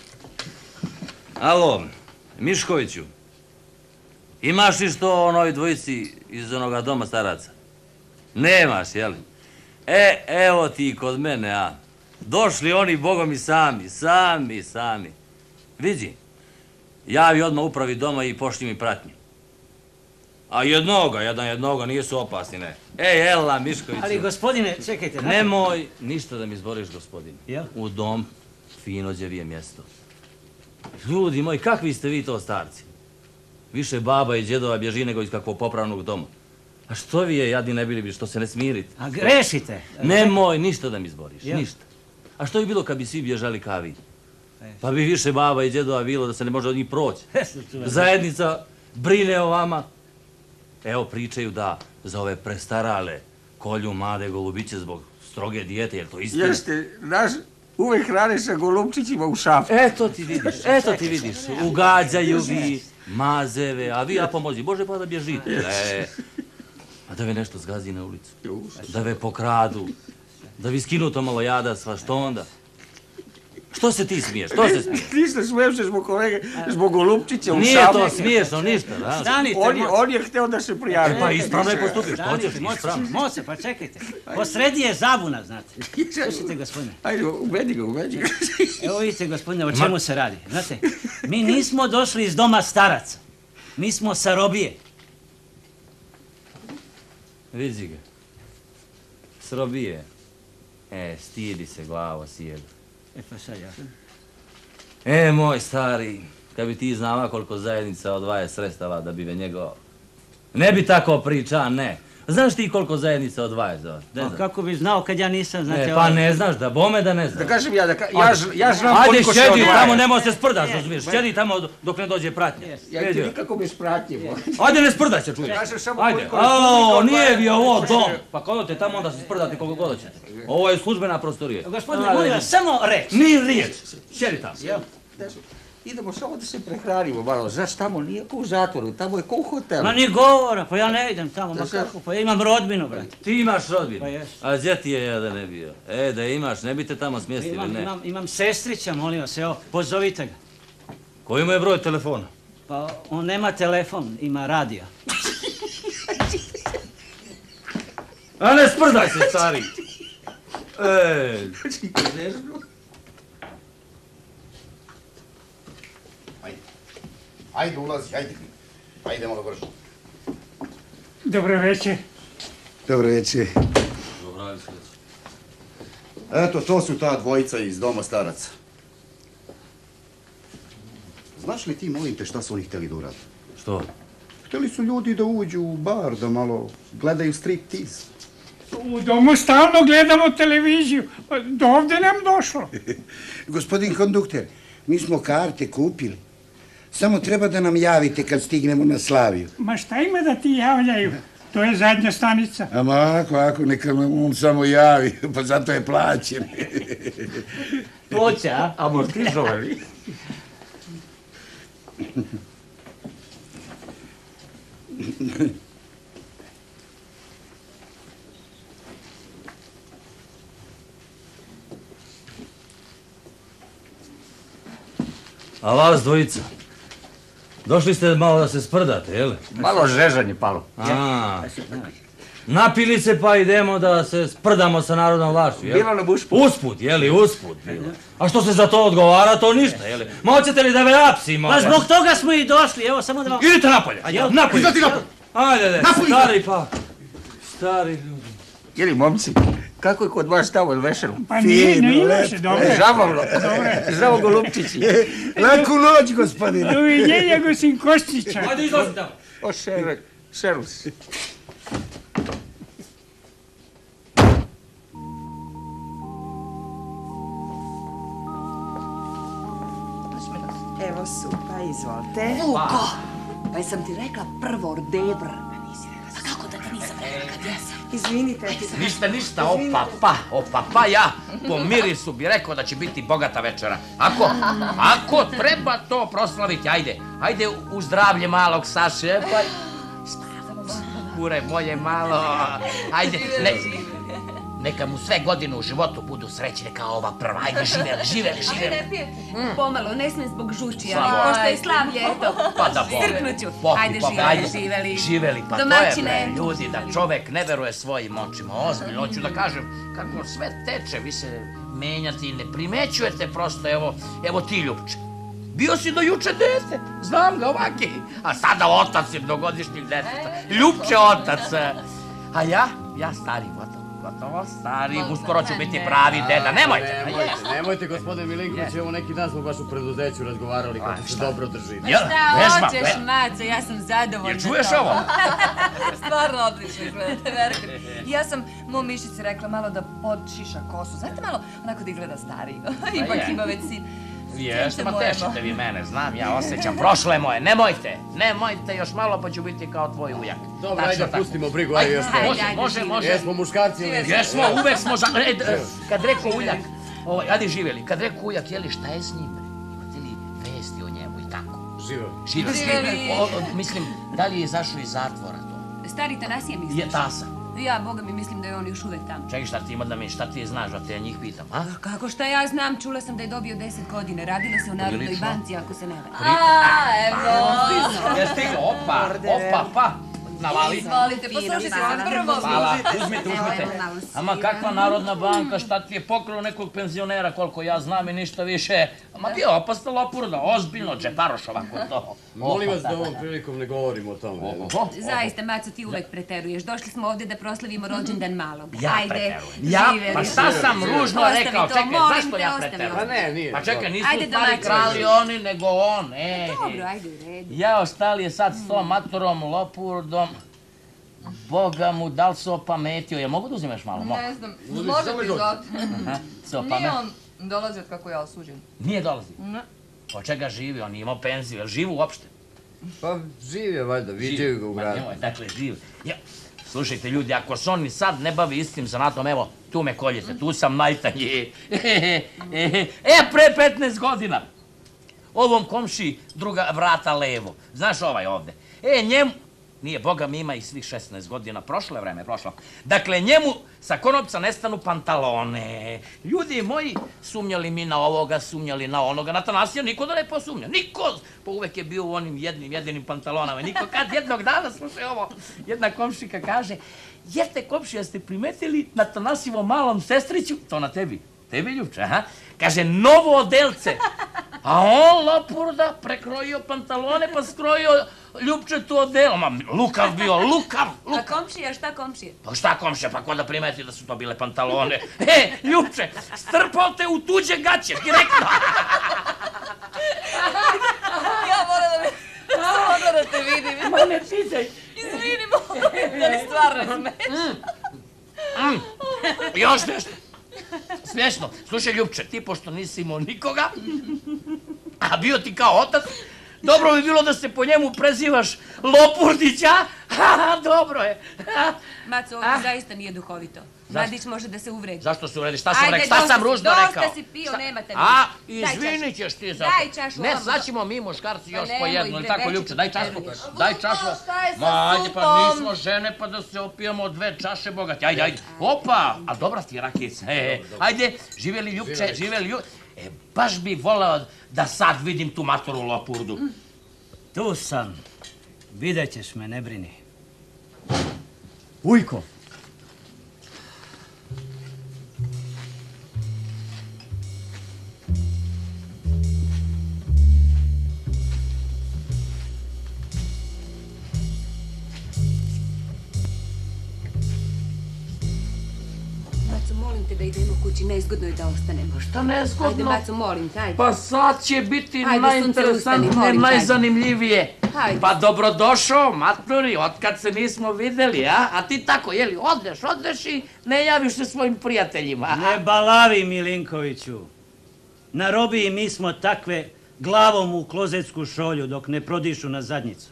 Alo, Miškoviću, imaš li što o onoj dvojici iz onoga doma staraca? Nemaš, jeli? Evo ti kod mene, a. Došli oni, bogom i sami. Vidi, javi odmah upravi doma i pošli mi pratnju. A jednoga, nisu opasni, ne. Ela, Miškoviću. Ali, gospodine, čekajte. Nemoj ništa da mi izboriš, gospodine. Jel? U dom Finođevije mjesto. Ljudi moji, kakvi ste vi to starci? Više baba i djedova bježi nego iz kakvog popravnog doma. A što vi je, jadni ne bili bi, što se ne smirite? A grešite. Nemoj ništa da mi izboriš, ništa. A što bi bilo kad bi svi bježali kavi? Pa bi više baba i djedova bilo da se ne može od njih proći. Zajednica brine o vama. Evo pričaju da za ove prestarale kolju mlade golubiće zbog stroge dijete, je li to istina? Jeste, naš uvek hrane sa golubčićima u šafu. Eto ti vidiš, ugađaju vi mazeve, a vi ja pomozi, Bože pa da bježite. A da ve nešto zgazi na ulicu, da ve pokradu, da vi skinu to malo jadastva, što onda? Što se ti smiješ, što se smiješ? Ništa, smijem se zbog kolege, zbog golubčića u šafu. Nije to smiješno, ništa, da. On je hteo da se prijavi. Pa ispravno je postupiš, to ćeš ispravno. Moce, pa čekajte. Posredi je zabuna, znate. Slušajte, gospodine. Ajde, uvedi ga. Evo vidite, gospodine, o čemu se radi. Znate, mi nismo došli iz doma staraca. Mi smo sa robije. Vidi ga. S robije. Stidi se, glavo sjeda. Pa sad ja. Moj stari, kad bi ti znala koliko zajednica odvaja sredstava da bi ve njegov... Ne bi tako priča, ne. Znaš ti koliko zajednica odvaja za vas? Pa kako bi znao kad ja nisam, znate... Pa ne znaš, da bome da ne znaš. Da kažem ja znam koliko se odvaja. Ajde, sjedi tamo, nemoj se sprdaš, razumiješ. Sjedi tamo dok ne dođe pratnja. Ja ti nikako me spratnjem. Ajde, ne sprdaj se, čuješ. Ajde, nije vi ovo dom. Pa kad odete tamo, onda se sprdate koliko god hoćete. Ovo je službena prostorija. Gospodine, molim vas, samo reč. Nije riječ. Sjedi tamo. Idemo samo da se prehranimo malo, znaš, tamo nije ko u zatvoru, tamo je ko u hotelu. Ma nije govora, pa ja ne idem tamo, ma kako, pa ja imam rodbinu, brate. Ti imaš rodbinu? Pa jes. A gdje ti je ja da ne bio? Da imaš, ne bi te tamo smjestili, ne? Imam sestrića, molim vas, evo, pozovite ga. Koji mu je broj telefona? Pa on nema telefon, ima radija. A ne sprdaj se, stari! Ajde, ulazi, ajde. Ajde malo brže. Dobro večer. Dobro večer. Eto, to su ta dvojica iz doma staraca. Znaš li ti, molim te, šta su oni htjeli da urade? Što? Htjeli su ljudi da uđu u bar, da malo gledaju striptease. U domu stalno gledamo televiziju. Do ovdje nam došlo. Gospodin kondukter, mi smo karte kupili. Samo treba da nam javite kad stignemo na Slaviju. Ma šta ima da ti javljaju? To je zadnja stanica. Ama ako, neka nam on samo javi, pa zato je plaćen. Ploća, a? Amortizovali. A vas dvojica? Došli ste malo da se sprdate, jel? Malo žežanje palo. Napili se pa idemo da se sprdamo sa narodnom vlašću, jel? Bilo nam usput. Usput, jeli, usput bilo. A što se za to odgovara, to ništa, jeli? Ma hoćete li da me apsimo? Pa zbog toga smo i došli, evo samo da vam... Idite napolje, napolje. Izlati napolje. Ajde, stari pa. Stari ljudi. Jeli, momci, kako je kod vas tamo vešero? Pa nije, ne imaše, dobro. Žavalo. Zdravo, golubčići. Laku noć, gospodine. Doviđenja, gosin Kostića. Ajde, izlazi tamo. O, šerus. Evo supa, izvolite. Vuko! Pa jesam ti rekla prvo ordebr. Pa kako da ti nisam rekla kad jesam? Izvinite. Ništa, opa, ja po mirisu bi rekao da će biti bogata večera. Ako treba to proslaviti, ajde u zdravlje malog Saše, pa... Kure moje malo, ajde, neka mu sve godine u životu budu srećne kao ova prva, ajde, živeli. Ne pije, pomalo, ne smije zbog žuči, ali pošto je slavlje, eto, strpnut ću. Ajde, živeli. Pa to je, ljudi, da čovek ne veruje svojim očima, ozbiljno, hoću da kažem, kako sve teče, vi se menjate i ne primećujete prosto, evo ti, Ljupče. Bio si do juče dete, znam ga ovaki, a sada otac je mnogodišnjeg deteta, Ljupče otac. A ja stari, gotovo. to, stari, uskoro ću biti pravi deda, nemojte. Nemojte, gospodine Milinković, evo neki dan smo baš u preduzeću razgovarali kako se dobro držite. Šta hoćeš, Maco, ja sam zadovoljna. Jel čuješ ovo? Stvarno odlično izgledate, verujte. Ja sam mom mišici rekla malo da podšiša kosu, znate malo onako da izgleda stariji. Ipak ima već sin. Jeste, ma tešite vi mene, znam, ja osjećam, prošlo je moje, nemojte još malo pa ću biti kao tvoj ujak. Dobro, ajde, pustimo brigu, ajde još može. Jesmo muškarci ili nismo? Jesmo, uvek smo kad rekao ujak, ajde živjeli, kad rekao ujak, jeli, šta je s njim, imate li vesti o njemu i tako? Živeli. Mislim, da li je izašao iz zatvora to? Stari Tanasije misliš? Je tasa. Ja, Boga mi, mislim da je on još uvek tamo. Čekaj, šta ti znaš, da te njih pitam, a? Kako šta ja znam, čula sam da je dobio 10 godina, radilo se u Narodnoj banci, ako se ne varam. Evo! Je stiglo, opa, pa, navali. Izvolite, poslušajte se prvo. Hvala, uzmite. Ama kakva Narodna banka, šta ti je pokrao nekog penzionera, koliko ja znam i ništa više. Ama ti je opasta lopurda, ozbiljno, džeparoš ovako to. Molim vas da ovom prilikom ne govorimo o tome. Zaista, Maco, ti uvek preteruješ. Došli smo ovdje da proslavimo rođendan malog. Ja preterujem. Pa šta sam ružno rekao? Čekaj, zašto ja preterujem? Pa ne, nije. Pa čekaj, nisu stari krali oni, nego on. Dobro, ajde u redu. Ja ostali je sad s tom matorom, lopurdom. Boga mu, da li se opametio? Ja mogu da uzimaš malo? Ne znam, može ti zvati. Nije on dolazi od kako ja osuđen. Nije dolazi? Ne. Od čega živi? On nije imao penziju. Jel živi uopšte? Pa živi je valjda, viđaju ga u gradu. Dakle, živi. Slušajte ljudi, ako se on ni sad ne bavi istim zanatom, evo, tu me koljete, tu sam najtanji. Pre 15 godina. Ovom komši druga vrata levo. Znaš ovaj ovde. Njemu, nije, Boga mi ima i svih 16 godina, prošlo je vreme, prošlo. Dakle, njemu sa konopca nestanu pantalone. Ljudi moji, sumnjali mi na ovoga, sumnjali na onoga, na Tanasija niko da ne posumnja, niko. Pa uvek je bio u onim jedinim pantalonama, niko. Kad jednog dana, slušaj ovo, jedna komšika kaže, jeste komšija, ste primetili na Tanasijevom malom sestriću, to na tebi Ljubče, aha, kaže, novo odelce. A on, lapurda, prekrojio pantalone pa skrojio Ljubčetu odelo. Ma, lukav bio, lukav. A komšija, šta komšija? Pa šta komšija, pa ko da primeti da su to bile pantalone? Ljubče, strpao te u tuđe gaće, direktno. Ja moram da te vidim. Ma ne pitaj. Izvinimo, da li stvarno smeš? Još nešto. Smiješno. Slušaj, Ljubče, ti pošto nisi imao nikoga, a bio ti kao otac, dobro bi bilo da se po njemu prezivaš Lopurdića. Dobro je. Maco, ovo zaista nije duhovito. Mladić može da se uvredi. Zašto se uvredi? Šta sam ružno rekao? Dosta si pio, nemate mi. Izvinit ćeš ti za to. Daj čašu. Ne, sad ćemo mi muškarci još po jednu. Ili tako, Ljubče, daj čašu. Daj čašu. Šta je sa supom? Pa nismo žene pa da se opijemo 2 čaše bogati. Ajde. Opa, a dobra ti rakica. Ajde, živjeli Ljubče, živjeli Ljubče. Baš bi voleo da sad vidim tu matoru Lopurdu. Tu sam. Vidjet ćeš me, ne brini. Ujko! Molim te da idemo kući, nezgodno je da ostanemo. Šta nezgodno? Ajde, Maco, molim te, ajde. Pa sad će biti najinteresantnije, najzanimljivije. Pa dobrodošao, maturi, otkad se nismo videli, a? A ti tako, jeli, odeš i ne javiš se svojim prijateljima. Ne balavi, Milinkoviću. Na robiji mi smo takve glavom u klozetsku šolju dok ne prodišu na zadnjicu.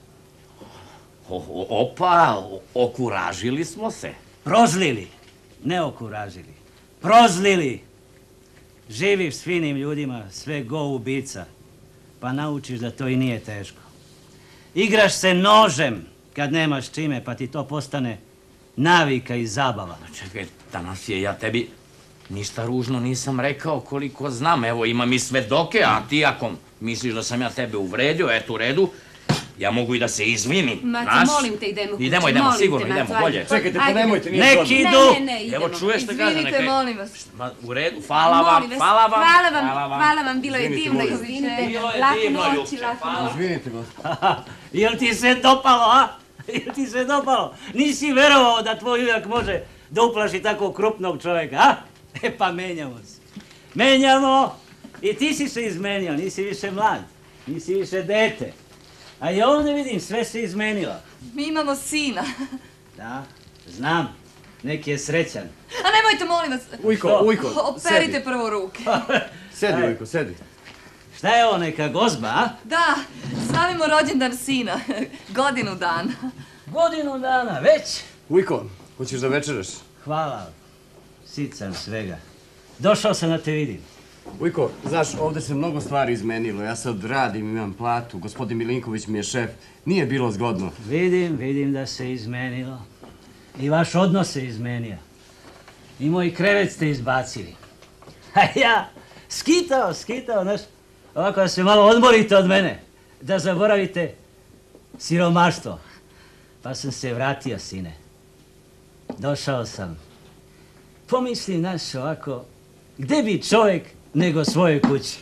Opa, okuražili smo se. Prozlili, ne okuražili. Prozlili! Živiš s finim ljudima, sve go ubica, pa naučiš da to i nije teško. Igraš se nožem kad nemaš čime, pa ti to postane navika i zabava. Čekaj, danas ja tebi ništa ružno nisam rekao koliko znam. Evo, imam i svedoke, a ti ako misliš da sam ja tebe uvredio, eto u redu, ja mogu i da se izvinim. Maco, molim te, idemo kući. Idemo, sigurno, idemo, bolje. Čekajte, pa nemojte, nije zgodno. Nek idu! Ne, idemo. Evo, čuješ što kaže? Izvinite, molim vas. U redu, hvala vam, bilo je divno, izvinite. Lako noći, lako noći. Izvinite, gospod. Jel ti se dopalo, a? Jel ti se dopalo? Nisi verovao da tvoj ujak može da uplaši tako krupnog čovjeka, a? E pa menjamo se. Menjamo i ti si se izmenio, nisi više mlad, nisi više dete. A i ovdje vidim, sve se izmenilo. Mi imamo sina. Da, znam, neki je srećan. A nemojte, molim vas. Ujko, Operite sedi. prvo ruke. Sedi, Ujko, sedi. Šta je ovo, neka gozba, a? Da, slavimo rođendan sina. Godinu dana. Godinu dana, već? Ujko, hoćeš da večeraš? Hvala, sit sam svega. Došao sam da te vidim. Ujko, znaš, ovdje se mnogo stvari izmenilo. Ja sad radim, imam platu, gospodin Milinković mi je šef. Nije bilo zgodno. Vidim da se izmenilo. I vaš odnos se izmenio. I moj krevet ste izbacili. A ja, skitao, znaš, ovako da se malo odmorite od mene. Da zaboravite siromaštvo. Pa sam se vratio, sine. Došao sam. Pomisli, znaš, ovako, gde bi čovjek nego svojoj kući?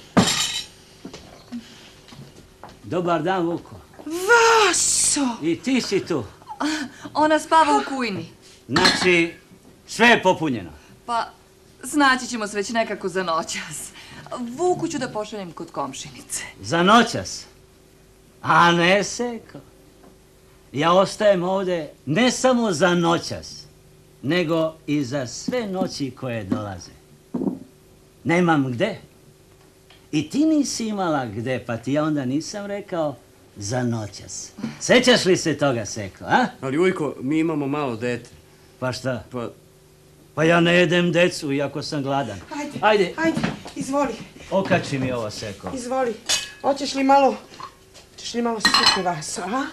Dobar dan, Vuko. Vaso! I ti si tu. Ona spava u kujni. Znači, sve je popunjeno. Pa, snaći ćemo se već nekako za noćas. Vuku ću da pošaljem kod komšinice. Za noćas? A ne, Seko. Ja ostajem ovdje ne samo za noćas, nego i za sve noći koje dolaze. Nemam gde. I ti nisi imala gde, pa ti ja onda nisam rekao za noćas. Sećaš li se toga, Seko, a? Ali Ujko, mi imamo malo dete. Pa šta? Pa ja ne jedem decu, iako sam gladan. Ajde, izvoli. okači mi ovo, Seko. Izvoli. Hoćeš li malo supe vas, a?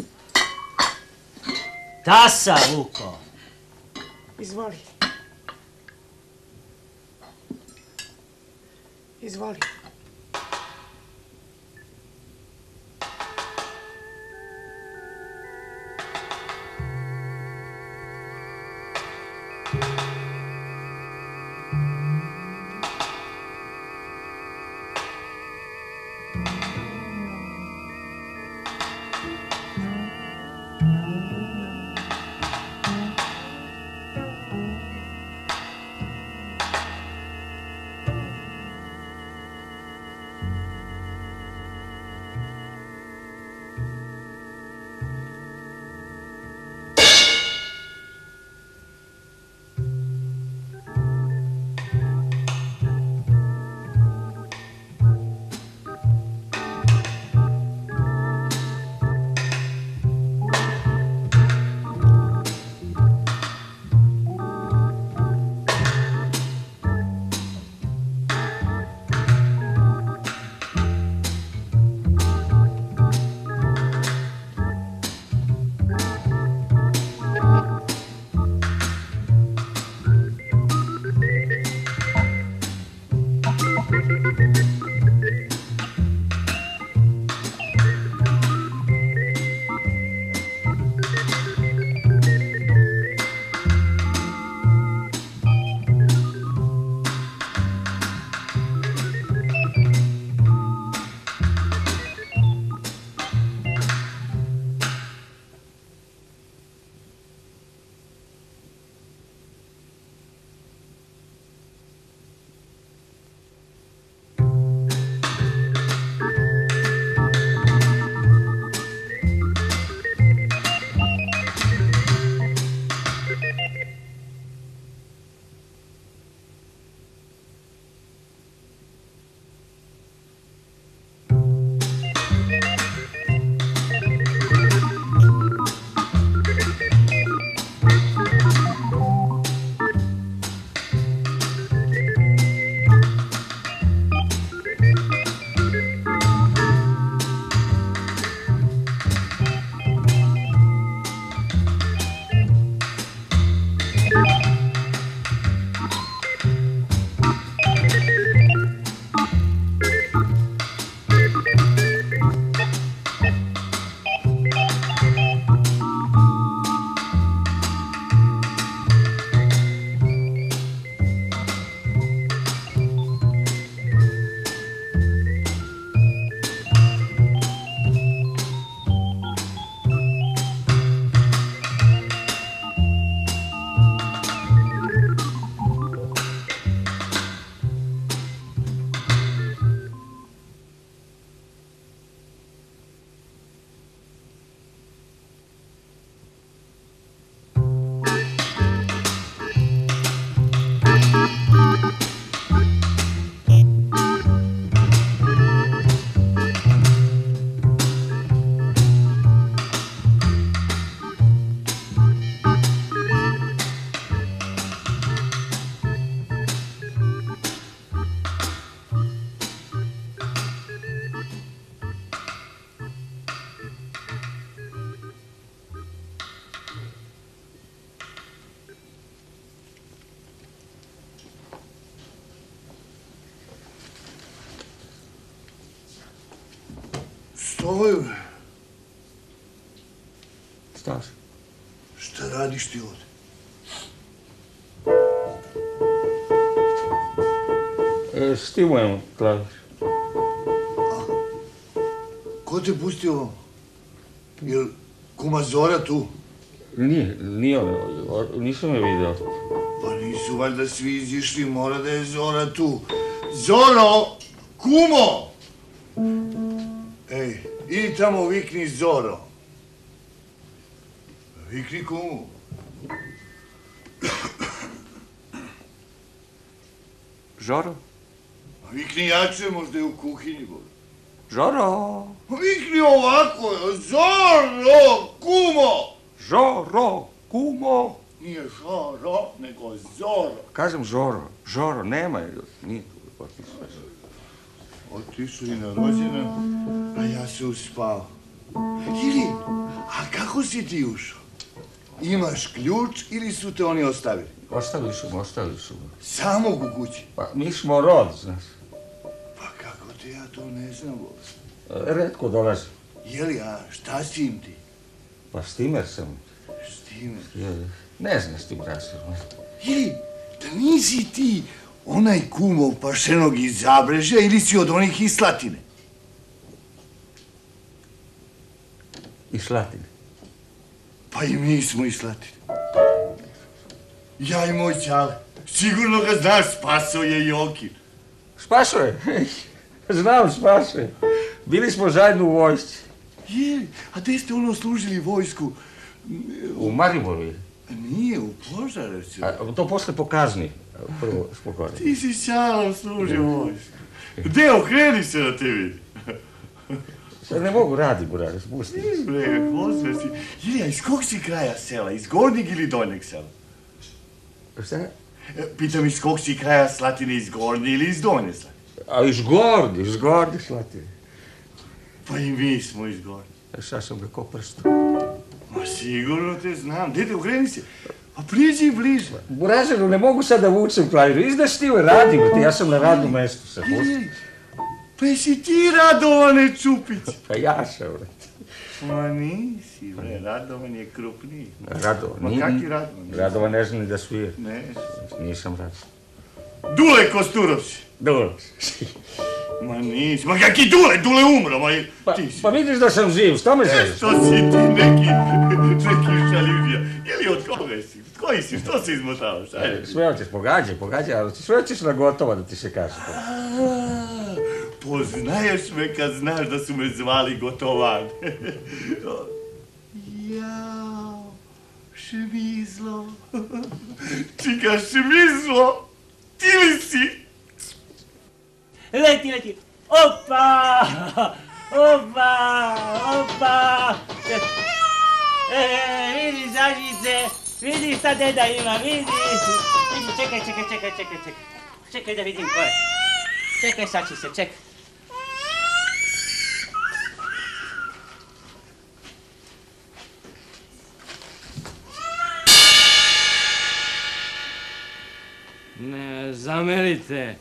Tasa, Vuko. Izvoli. Izvoli. Stoj. Staš. Šta radiš ti ovdje? Stimujem klaviš. Ko te pustio? Jel kuma Zora tu? Nije on, nisam je vidio. Pa nisu valjda svi izišli, mora da je Zora tu. Zoro! Kumo! Ej, idi tamo vikni Zoro. Vikni kumu. Žoro? Vikni jače, možda je u kuhinji. Žoro! Vikni ovako, Zoro! Kumo! Žoro! Kumo! Nije Žoro, nego Zoro. Kažem Žoro. Žoro, nema je. Nije tu. Otišli na rođendan, a ja se uspao. Ili, a kako si ti ušao? Imaš ključ ili su te oni ostavili? Ostavili su me. Samog u kući? Pa mi smo rod, znaš. Pa kako te ja to ne znam, Retko dolazim. Jeli, a šta si im ti? Pa stimer sam. Stimer? Ne znaš ti, braćo. Ili, da nisi ti onaj kumov pašenog iz Zabrežja ili si od onih iz Slatine? Iz Slatine? Pa i mi smo iz Slatine. Ja i moj ćale. Sigurno ga znaš, spasao je Jokin. Spasao je? Znam, spasao je. Bili smo zajedno u vojsci. Je, a gde ste ono služili vojsku? U Mariboru. Nije, u Požarevcu. To posle po kazni. Prvo spokojno. Ti si šalom služio vojsku. Gde, okreni se da te vidi. Sad ne mogu, radi, burazer, spusti. Bre, pozve si. Ilija, iz kog si kraja sela? Iz gornjeg ili donjeg sela? Šta? Pitam, iz kog si kraja Slatine, iz gornje ili iz donje Slatine? A iz gornje Slatine. Pa i mi smo iz gornje. Šta sam ga ko prstu? Ma sigurno te znam. Dede, okreni se. Pa priđi bliže. Burazeru, ne mogu sad da vučem klaviru. Izdaš ti, radim ti, ja sam na radnom mestu sad. Pa jesi ti Radovane Čupić? Pa ja sam, bre. Ma nisi, bre, Radovan je krupniji. Radovan? Ma kak je Radovan? Radovan ne zna ni da svije. Ne. Nisam Radovan. Dule Kosturovci. Dule. Ma nisi, ma kak i Dule? Dule umro, ma ti si. Pa vidiš da sam živ, što me želiš? Što si ti neki šalivija? Jeli od koga si? Koji si? Što si izmotavaš? Sve hoćeš, pogađaj, ali sve hoćeš na gotovo da ti se kaže. Poznaješ me kad znaš da su me zvali Gotovan. Jao, Šmizlo. Čika, Šmizlo, ti li si? Leti. Opa! Vidi, Zažice, vidi šta deda ima, vidi. Čekaj. Čekaj da vidim ko je. Čekaj, Sačice, čekaj. Ne zamerite.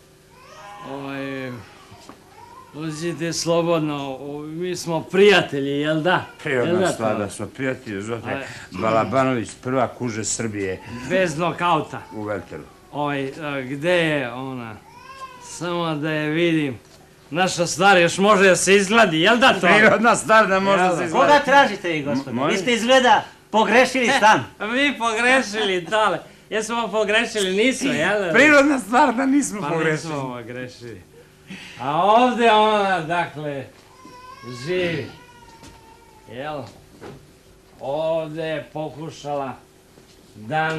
Uzite slobodno, mi smo prijatelji, jel da? Prirodna stvar da smo prijatelji, Žotre. Balabanović, prva kuže Srbije. Bez nokauta. U Velteru. Gde je ona? Samo da je vidim. Naša stvar još može da se izgladi, jel da to? Prirodna stvar da može da se izgladi. Koga tražite vi, gospodine? Vi ste izgleda pogrešili stan. Mi pogrešili, dale. Jesmo pogrešili, nismo, jel? Prirodna stvar da nismo pogrešili. Pa nismo pogrešili. A ovdje ona, dakle, živi. Jel? Ovdje je pokušala da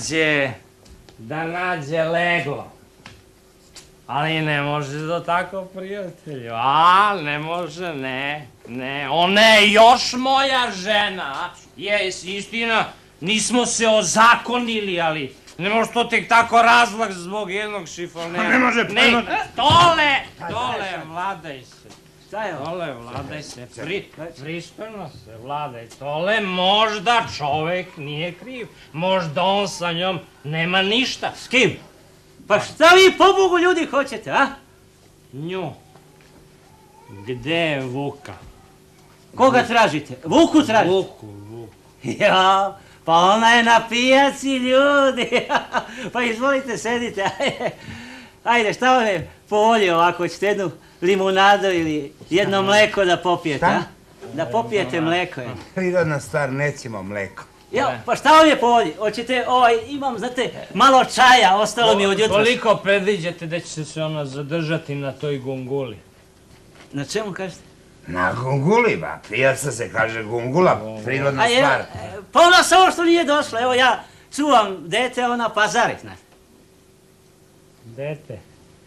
nađe leglo. Ali ne može to tako, prijatelju. Ne može, ne. Ona je još moja žena. Jes, istina, nismo se ozakonili, ali ne može to tek tako razlog zbog jednog šifonera. Ne može. Dole, vladaj se. Šta je ovo? Dole, vladaj se. Pristojno se vladaj. Dole možda čovek nije kriv. Možda on sa njom nema ništa. S kim? Pa šta vi pobogu ljudi hoćete, a? Nju. Gde je Vuka? Koga tražite? Vuku tražite? Vuku. Ja, pa ona je na pijaci, ljudi. Pa izvolite, sedite. Ajde, šta vam je po volji ovako? Hoćete jednu limunadu ili jedno mleko da popijete, a? Da popijete mleko. Prirodna stvar, nećemo mleko. Ja, pa šta vam je po volji? Hoćete, imam, znate, malo čaja, ostalo mi od jutros. Koliko predviđate da će se ona zadržati na toj gunguli? Na čemu kažete? Na gunguli, ba. Pijaca se kaže gungula, prirodna stvar. Pa ona samo što nije došla, evo ja čuvam dete, ona pazari, znate. Dete?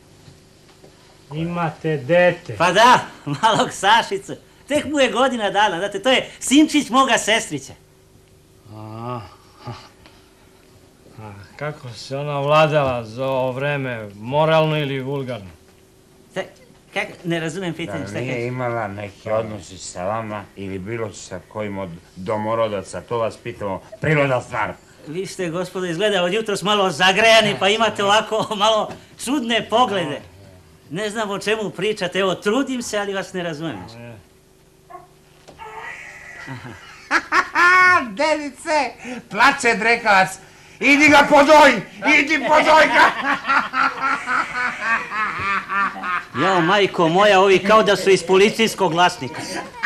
Imate dete? Pa da, malog Sašica. Tek mu je godina dana, znate, to je sinčić moga sestrića. A kako se ona vladala za ovo vreme, moralno ili vulgarno? Kako, ne razumijem pitanje, šta nije imala neki odnosi sa vama ili bilo sa kojim od domorodaca, to vas pitamo, prirodna stvar. Vi ste, gospodo, izgleda od jutros malo zagrejani, pa imate ovako malo čudne poglede. Ne znam o čemu pričate, evo, trudim se, ali vas ne razumijem. Delice, plače drekavac, idi ga podoj, idi podoj ga! Jao, majko moja, ovi kao da su iz policijskog glasnika.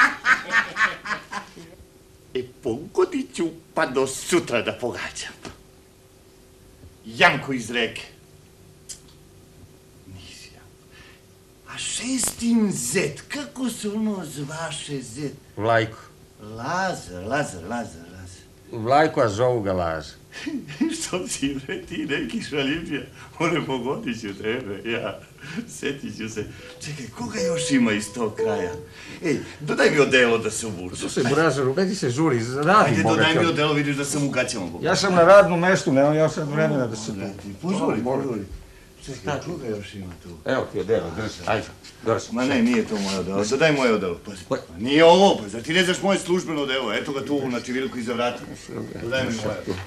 Pogodit ću pa do sutra da pogađam. Janko iz reke. Nisi Janko. A šestim zet, kako se ono zvaše zet? Vlajko. Lazar. Vlajko, a zovu ga Laza. Što si bre, ti neki šaljivija, one pogodit ću tebe, ja, setit ću se. Čekaj, koga još ima iz tog kraja? Ej, dodaj mi odelo da se obučem. Slušaj, Burazeru, meni se žuri, radi Ajde, Boga. dodaj mi odelo, vidiš da sam u gaćama. Ja sam na radnom mestu, nemam ja sad vremena da se... Požuri. Čekaj, koga još ima tu? Evo ti odelo, drži, ajde, drži. Ma ne, nije to moje odelo, dodaj moje odelo, pazi. Nije ovo, pa zar ti ne znaš moje službeno odelo? Eto ga tu na čivilku iza vrata. Dodaj mi moje odelo.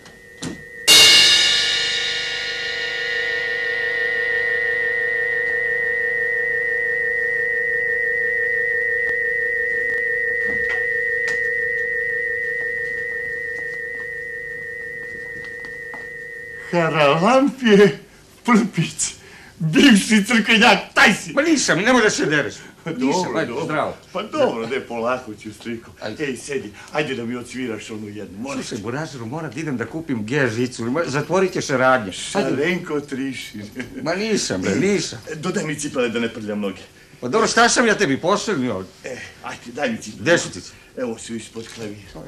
Haralampije Prpić, bivši crkvenjak, taj si! Ma nisam, nemoj da se dereš. Nisam, ajde, zdravo. Pa dobro, ne, polako ću, striko. Ej, sedi, ajde da mi odsviraš onu jednu. Slušaj, Burazeru, moram da idem da kupim G-žicu, zatvorit ćeš radnje. Šarenko Trišin. Ma nisam, bre, nisam. Dodaj mi cipele da ne prljam noge. Pa dobro, šta sam ja tebi posebni ovdje? Ajde, daj mi cipele. Gde su ti? Evo su ispod klavira.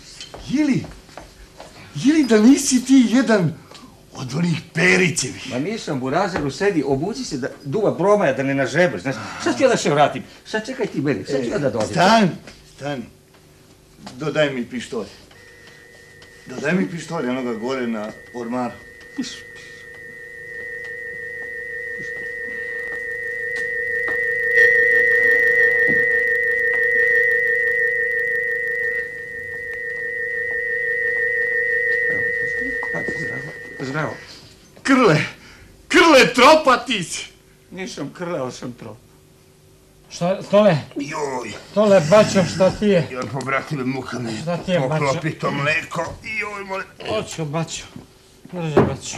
Jeli da nisi ti jedan od onih Perićevih? Ma nisam, Burazeru, sedi, obuci se da duva promaja, da ne nažebeš, znaš. Sad ću ja da se vratim, sad čekaj ti meni, sad ću ja da dođem. Stani. Dodaj mi pištolj. Dodaj mi pištolj, onoga gore na ormaru. Zdravo. Krle Tropatić! Nisam krle, ali sam trop. Šta, Tole? Joj. Tole, bačo, šta ti je? Joj, pobrati me muha mi. Šta ti je, bačo? Poklopi to mleko. Joj, molim. Oću, bačo. Drži, bačo.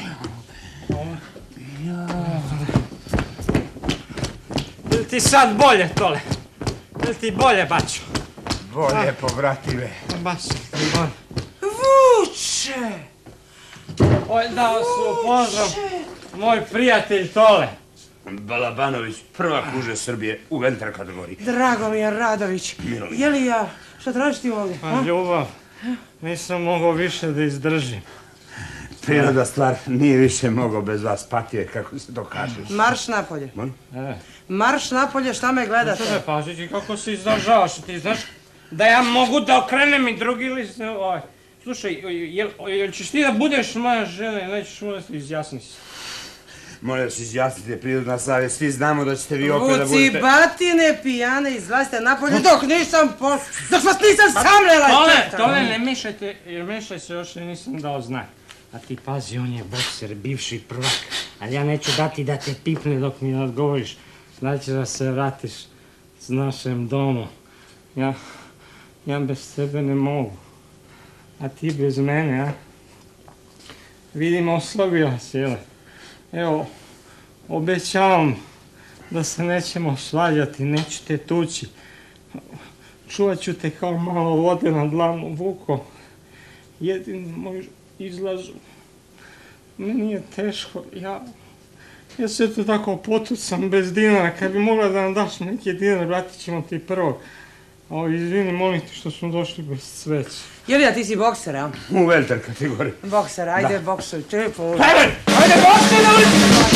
Jel ti sad bolje, Tole? Jel ti bolje, bačo? Bolje, pobrati me. Bačo, ti bolje. Vuče! Oj, dao su pozdrav, moj prijatelj Tole. Balabanović, prva kuže Srbije u Ventra kategoriji. Dragomir Radović, je li ja, šta tražiš ti ovdje? Pa ljubav, nisam mogao više da izdržim. Priroda stvar, nije više mogao bez vas, patio, kako se to kaže. Marš napolje. Marš napolje, šta me gledaš? Slušaj, Pažić, kako se izdržavaš, ti znaš da ja mogu da okrenem i drugi list, Slušaj, jel ćeš ti da budeš moja žena ili nećeš moja se izjasniti? Molim vas izjasnite, prirodna stvar, svi znamo da ćete vi opet da budete... Vuci batine pijane, izlazite napolje dok nisam dok vas nisam samrela! Tole, ne mišajte, jer mišaj se još nisam dao znak. A ti pazi, on je bokser, bivši prvak, ali ja neću dati da te pipne dok mi ne odgovoriš. Znači da se vratiš s našem domu. Ja bez tebe ne mogu. A ti bez mene, a? Vidim, oslabila si, jel? Evo, obećavam da se nećemo svađati, neću te tući. Čuvat ću te kao malo vode na dlanu, Vuko. Jedini moj izlaz. Meni je teško, ja sve to tako potucam bez dinara. Kad bi mogla da nam daš neki dinar, vratit ćemo ti prvog. Izvini, molim te što smo došli bez sveća. Julija, ti si bokser, a? U welter kategoriji. Bokser, ajde boksuj, čepo. Ajde, bokser na ulici!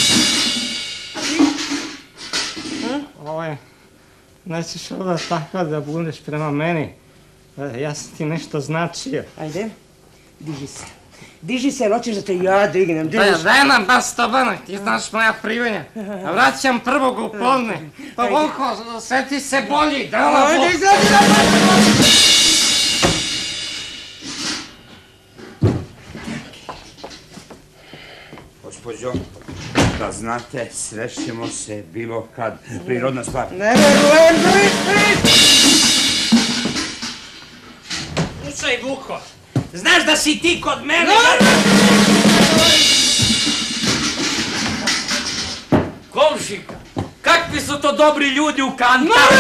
Ovo je, nećeš onda tako da budeš prema meni. Ja sam ti nešto značio. Ajde, diži se. Diži se, jer hoćeš da te ja dignem. Žena, basta banak, ti znaš moja privenja. Vraćam prvog u podne. Pa Vuko, seti se bolji, dala Bog. Ajde, izgledi da Gospođo, da znate, srećemo se bilo kad. Prirodna stvar. Ne verujem, Slušaj, Vuko, znaš da si ti kod mene... Komšika, kakvi su to dobri ljudi u Kantaru?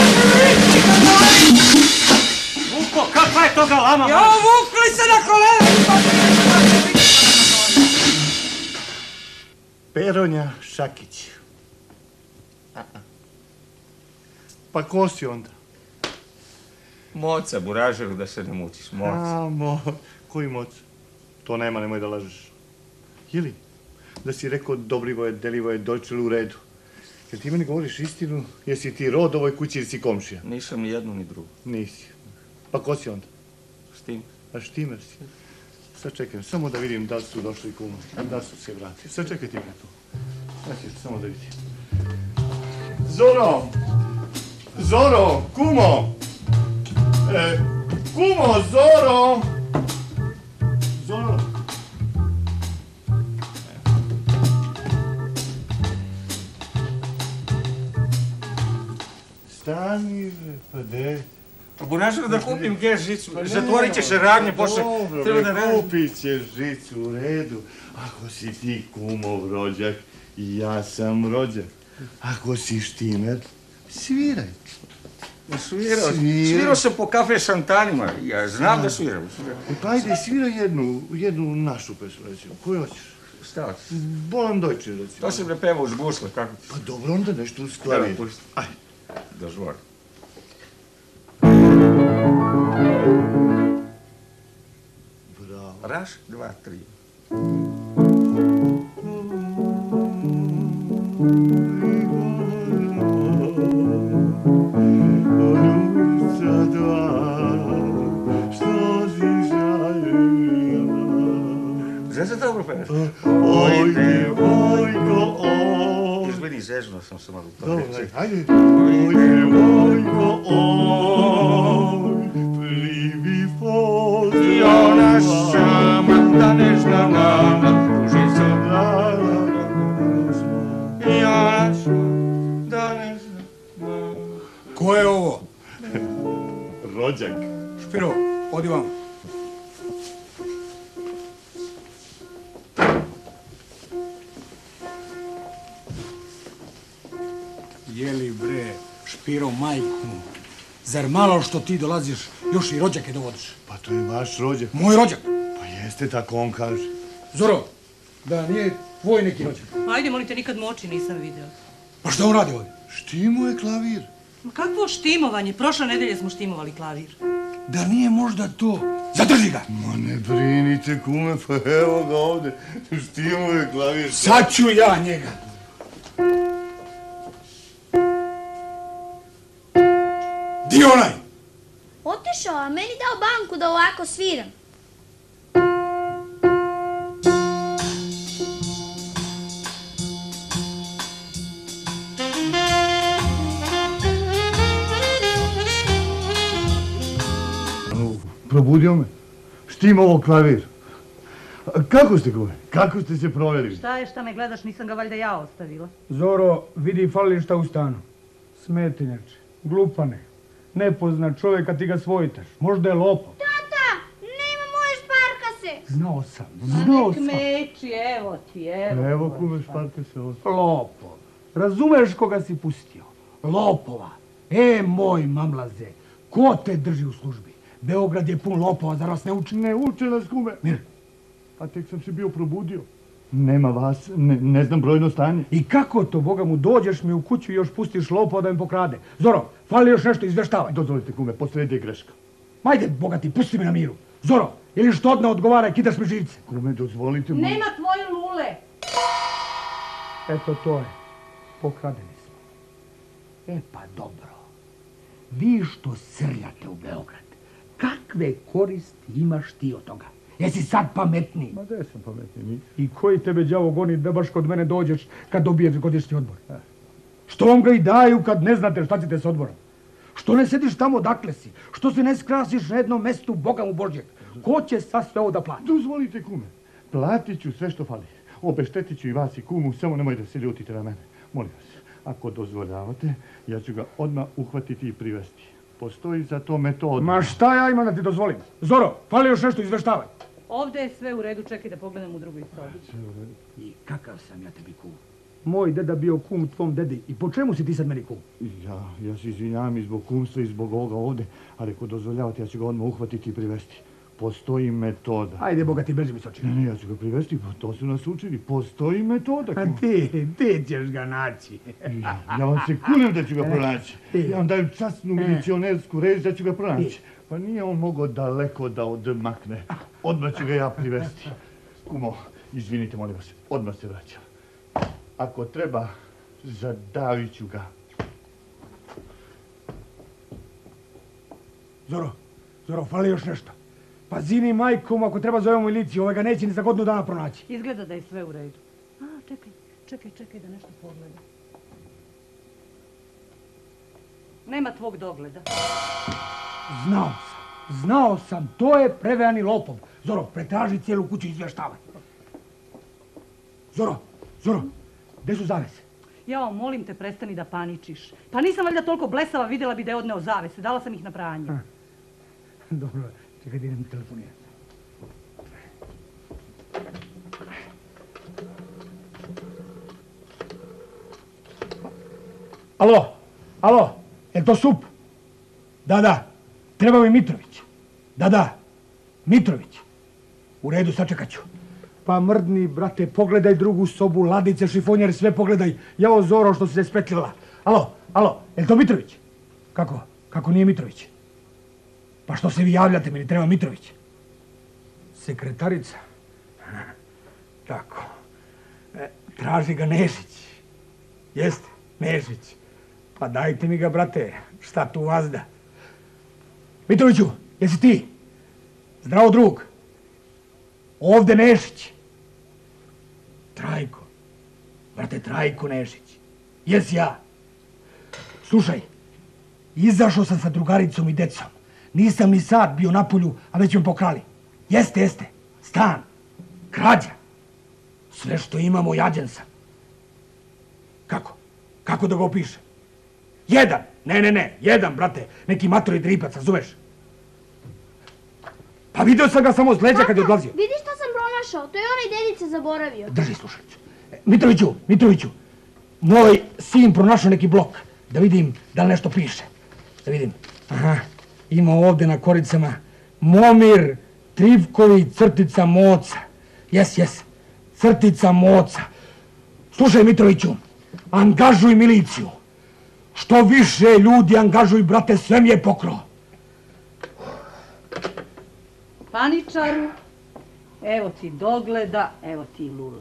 Vuko, kakva je to galama? Jo, vukli se na kolena! Peronja Šakić. Pa ko si onda? Moca, buražeru, da se ne mučiš, moca. Koji moc? To nema, nemoj da lažeš. Ili, da si rekao Dobrivoje, Delivoje, Dojčelu u redu. Jer ti meni govoriš istinu, jesi ti rod ovoj kući ili si komšija? Nisam ni jednu ni drugu. Nisi. Pa ko si onda? Štimer. A Štimer si? Sad čekaj, samo da vidim da li su došli kumo, da li su se vratili. Sad čekaj ti me tu. Znači, samo da vidim. Zoro! Zoro! Kumo! Kumo, Zoro! Zoro! Stani, pa de... Pa buražeru da kupim gdje žicu, zatvorit će se radnje, poslije treba da radim. Kupit ćeš žicu, u redu. Ako si ti kumov rođak, ja sam rođak. Ako si Štimer, sviraj. Svirao sam po kafe šantanima, ja znam da sviram. Pa ajde, sviraj jednu našu pesmu, recimo. Koju hoćeš? Šta? Bolan Dojče, recimo. To sam prepevao uz gusle, kako ti? Pa dobro, onda nešto uz klavir. Ajde. Dozvoli. Bravo. Raz, dva, tri. Znaš se dobro pevaš? Ojde, Vojko, oj. Izvini, zeznuo sam se malo. Ajde. Ojde, Vojko, oj. Plivi pozdrav. I ona sama da ne zna nama. Tuži sam I ona sama da ne zna nama. Ko je ovo? Rođak. Špiro, odi vam. Jeli bre, Špiro, majku. Zar malo što ti dolaziš, još i rođake dovodiš? Pa to je vaš rođak. Moj rođak? Pa jeste, tako on kaže. Zoro, da nije tvoj neki rođak. Ajde, molite, nikad moći nisam vidjela. Pa šta on radi ovdje? Štimuje klavir. Ma kakvo štimovanje? Prošle nedelje smo štimovali klavir. Da nije možda to... Zadrži ga! Ma ne brinite, kume, pa evo ga ovdje. Štimuje klavir. Sad ću ja njega. Di onaj? Otišao, a meni dao banku da ovako sviram. Probudio me. Štim ovo klavir. Kako ste kume? Kako ste se proveli? Šta je, šta me gledaš, nisam ga valjda ja ostavila. Zoro, vidi fali šta u stanu. Smetinjače, glupane. Nepoznat čovjek, a ti ga svojitaš. Možda je lopov. Tata, nema moje šparkase. Znao sam. Nek meči, evo ti, evo. Evo kume šparkase ovo. Lopov. Razumeš koga si pustio? Lopova. Moj mamlaze, ko te drži u službi? Beograd je pun lopova, zar vas ne uči? Ne uče nas, kume. Mir. Pa tek sam se bio probudio. Nema vas, ne znam brojno stanje. I kako to, Boga mu, dođeš mi u kuću i još pustiš lopova da mi pokrade? Zoro, fali još nešto, izveštavaj. Dozvolite, kume, posredi je greška. Majde, Boga ti, pusti me na miru. Zoro, ili što odne odgovara i kidaš mi živce. Kume, dozvolite mu. Nema tvoje lule. Eto to je. Pokradeni smo. Pa dobro. Vi što srljate u Beograd, kakve koristi imaš ti od toga? Jesi sad pametniji? Ma gdje sam pametniji? I koji tebe đavo goni da baš kod mene dođeš kad dobiješ godišnji odmor? Što vam ga i daju kad ne znate šta ćete s odmorom? Što ne sediš tamo dakle si? Što se ne skrasiš na jednom mestu Boga mu Božjeg? Ko će sad sve ovo da plati? Dozvolite, kume. Platit ću sve što fali. Obeštetit ću i vas i kumu, samo nemoj da se ljutite na mene. Molim vas, ako dozvoljavate, ja ću ga odmah uhvatiti i privesti. Postoji za to metoda. Ma šta ja imam da ti dozvolim? Zoro, fali još nešto, izveštavaj. Ovdje je sve u redu, čekaj da pogledam u drugoj sobi. I kakav sam ja tebi kum? Moj deda bio kum tvom dedi. I po čemu si ti sad meni kum? Ja se izvinjavam i zbog kumstva i zbog ovoga ovdje, ali ako dozvoljavate, ja ću ga odmah uhvatiti i privesti. Postoji metoda. Ajde, Boga ti, beži mi s očima. Ne, ja ću ga privesti, pa to su nas učili. Postoji metoda. A ti ćeš ga naći. Ja vam se kunem da ću ga pronaći. Ja vam dajem časnu milicionersku reč da ću ga pronaći. Pa nije on mogao daleko da odmakne. Odmah ću ga ja privesti. Kumo, izvinite, molim vas, odmah se vraćam. Ako treba, zadavit ću ga. Zoro, fali još nešto. Pa zini majkom, ako treba zovemo miliciju, ovaj ga neće ni za godinu dana pronaći. Izgleda da je sve u redu. Čekaj da nešto pogleda. Nema tvog dogleda. Znao sam, to je prevejani lopov. Zoro, pretraži cijelu kuću i izvještavaj. Zoro, gdje su zavese? Jao, molim te, prestani da paničiš. Pa nisam valjda toliko blesava, vidjela bi da je odneo zavese. Dala sam ih na pranje. Dobro, čekaj da idem telefonirati. Alo, je to Sup? Da, treba mi Mitrović. Da, Mitrović. U redu, sačekat ću. Pa mrdni, brate, pogledaj drugu sobu, ladice, šifonjer, sve pogledaj. Jao, Zoro, što si se spetljala. Alo, je to Mitrović? Kako nije Mitrović? Pa što se vi javljate, meni treba Mitrović. Sekretarica? Tako. Traži ga Nešić. Jeste, Nešić. Pa dajte mi ga, brate, šta tu vazda. Mitroviću, jesi ti? Zdravo, drug. Ovde Nešić. Trajko. Brate, Trajko Nešić. Jesi ja. Slušaj, izašao sam sa drugaricom i decom. Nisam ni sad bio na polju, a već me pokrali. Jeste. Stan. Krađa. Sve što imamo, jađen sam. Kako da ga opišem? Jedan. Ne. Jedan, brate. Neki matori dripac, razumeš? Pa vidio sam ga samo s leđa kad je odlazio. Vidi što sam pronašao. To je onaj dedica zaboravio. Drži slušalicu. Mitroviću. Moj sin pronašao neki blok. Da vidim da li nešto piše. Da vidim. Aha. Ima ovdje na koricama Momir Trivković crtica Moca. Jes. Crtica Moca. Slušaj, Mitroviću, angažuj miliciju. Što više ljudi angažuj, brate, sve mi je pokro. Paničaru, evo ti dogleda, evo ti lule.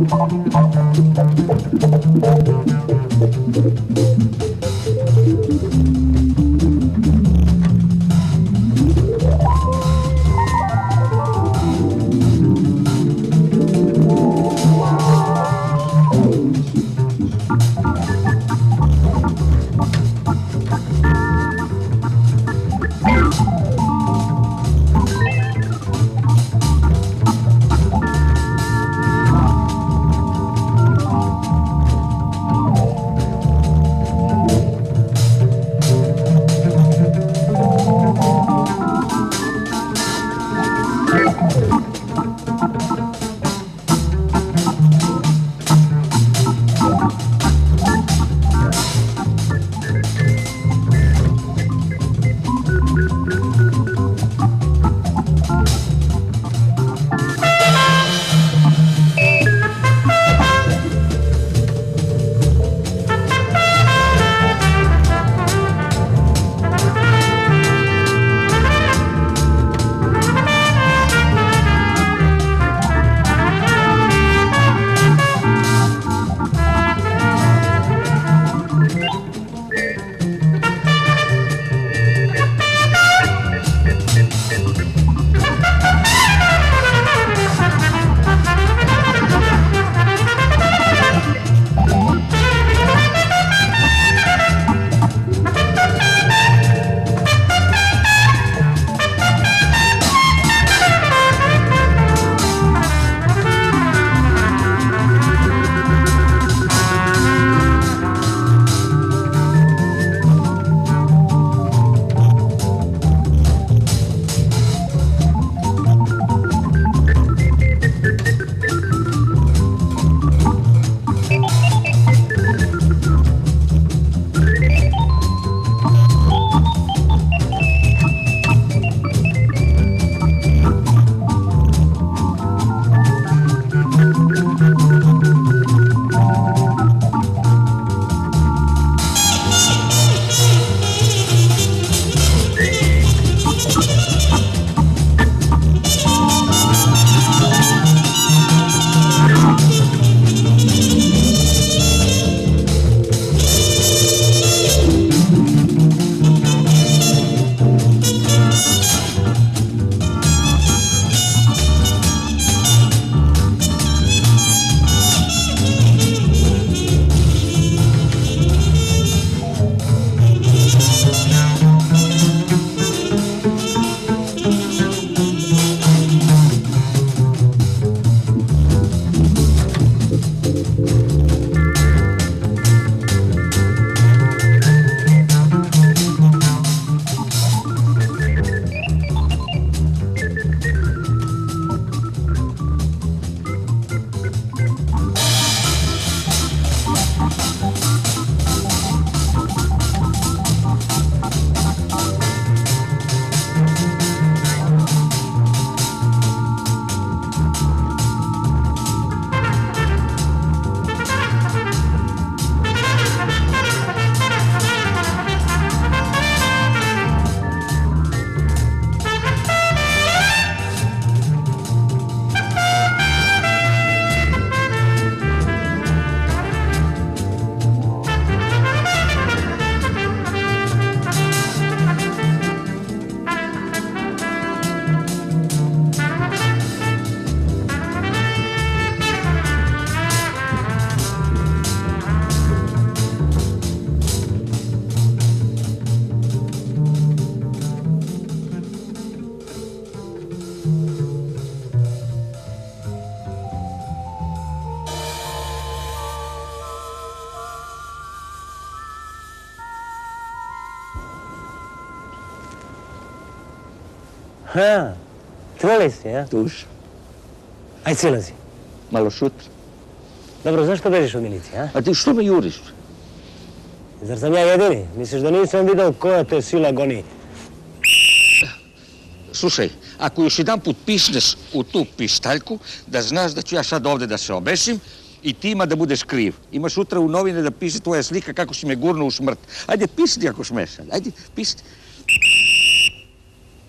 Ha, trole si, ja? Duš. Aj silazi. Malo šut. Dobro, zašto bežiš od milicije, a? A ti što me juriš? Zar sam ja jedini? Misliš da nisam vidio koja te sila goni? Slušaj, ako još jedan put pišneš u tu pištaljku, da znaš da ću ja sad ovdje da se obešim i ti ima da budeš kriv. Imaš sutra u novine da piše tvoja slika kako si me gurnuo u smrt. Ajde, pisni ako smeš. Ajde, pisni.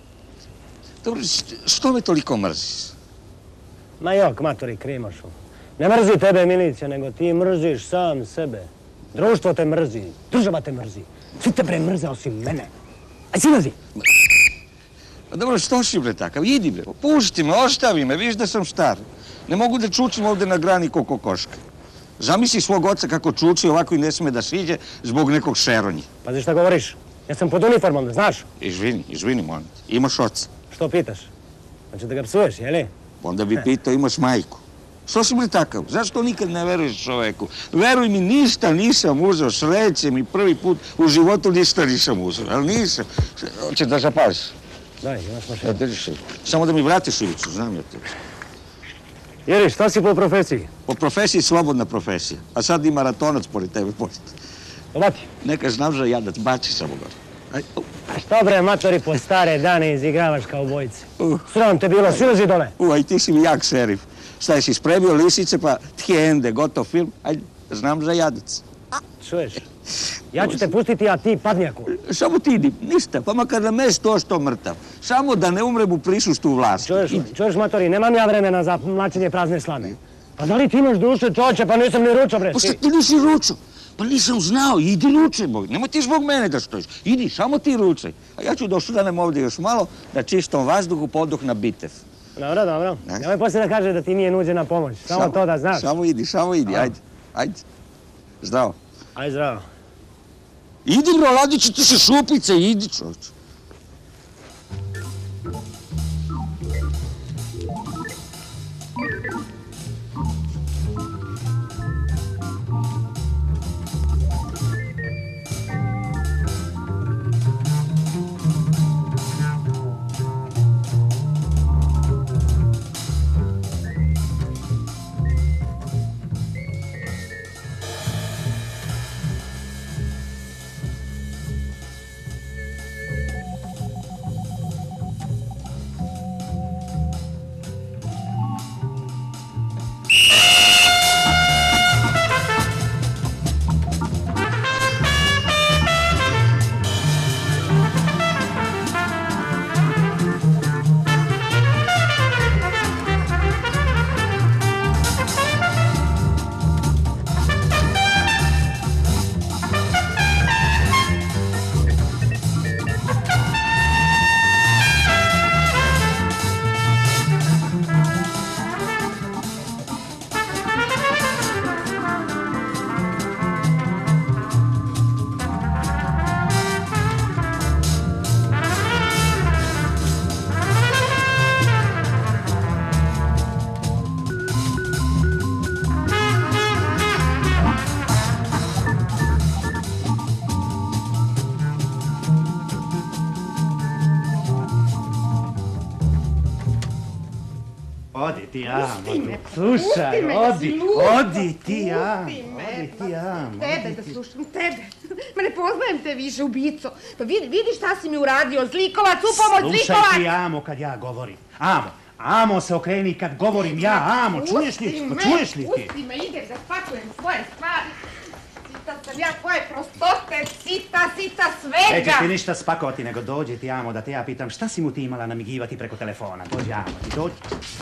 Dobro, što me toliko mrziš? Ma jok, matori, krimašu. Ne mrzi tebe milicija, nego ti mrziš sam sebe. Društvo te mrzi, država te mrzi. Svi te bre mrze osim mene. Aj silazi! Pa dobro, što si bre takav? Idi bre, pušti me, ostavi me, vidiš da sam star. Ne mogu da čučim ovdje na grani ko kokoška. Zamisli svog oca kako čuči, ovako i ne sme da siđe zbog nekog šeronja. Pazi šta govoriš. Ja sam pod uniformom, znaš? Izvini, molim te. Imaš oca. Što pitaš? Znači da ga psuješ, jeli? Onda bi pitao imaš majku. Što si bre takav? Zašto nikad ne veruješ čoveku? Veruj mi, ništa nisam uzeo, sreće mi prvi put u životu ništa nisam uzeo, ali nisam. Hoćeš da zapališ? Daj, imaš mašinu. Drži se. Samo da mi vratiš Ivicu, znam ja tebe. Jeri, šta si po profesiji? Po profesiji slobodna profesija, a sad i maratonac pored tebe postoji. Obati. Neka znam za jadac, baci samo ga. A što bre, matori, po stare dane izigravaš kao bojice? Sram te bilo, silazi dole. Aj ti si mi jak šerif. Šta si spremio lisice pa tjende, gotov film? Ajde, znam za jadac. Čuješ? Ja ću te pustiti, a ti padnjaku. Samo ti idi, ništa, pa makar na mesto što mrtav. Samo da ne umrem u prisustvu vlasti. Čuješ, matori, nemam ja vremena za mlačenje prazne slame. Pa da li ti imaš duše, čoče, pa nisam ni ručao, bre. Pa šta ti nisi ručao? Pa nisam znao, idi ručaj, nemoj ti zbog mene da stojiš. Idi, samo ti ručaj. A ja ću da osudanem ovdje još malo, da čistom vazduhu poduh na bitev. Dobro. Nemoj poslije da kaže da ti nije nuđena pomoć. Samo to da znaš. Samo idi, ajde. Zdravo. Ajde, zdravo. Idi, bro, ladit će ti se šupice, idi, čovječ. Odi ti, amo. Slušaj, odi ti, amo. Tebe da slušam, tebe. Ma ne poznajem te više, ubico. Pa vidi šta si mi uradio, zlikovac, upomoć, zlikovac! Slušaj ti, amo, kad ja govorim. Amo se okreni kad govorim ja, amo, čuješ li ti? Pusti me, idem da spakujem svoje stvari. Sita sam ja tvoje prostote, sita svega. Nećeš ti ništa spakovati, nego dođi ti, amo, da te ja pitam šta si mu ti imala namigivati preko telefona. Dođi, amo, ti dođi.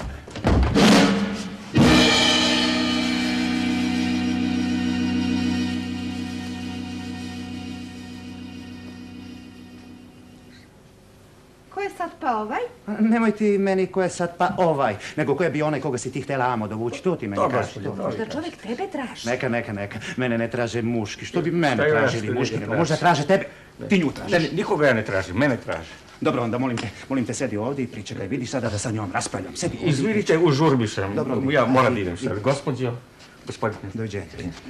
Ko je sad pa ovaj? Nemoj ti meni ko je sad pa ovaj, nego ko je bio onaj koga si ti htjela, amo, dovući. To ti meni kaži. Možda čovjek tebe traži. Neka. Mene ne traže muški. Što bi mene tražili muški, nego možda traže tebe. Ti nju tražiš. Nikoga ja ne tražim, mene traži. Dobro, onda molim te, sedi ovdje i pričekaj. Vidi sada da sa njom raspravljam. Sedi. Izvinite, u žurbi sam. Ja moram da idem sad. Gospodine. Dođenje.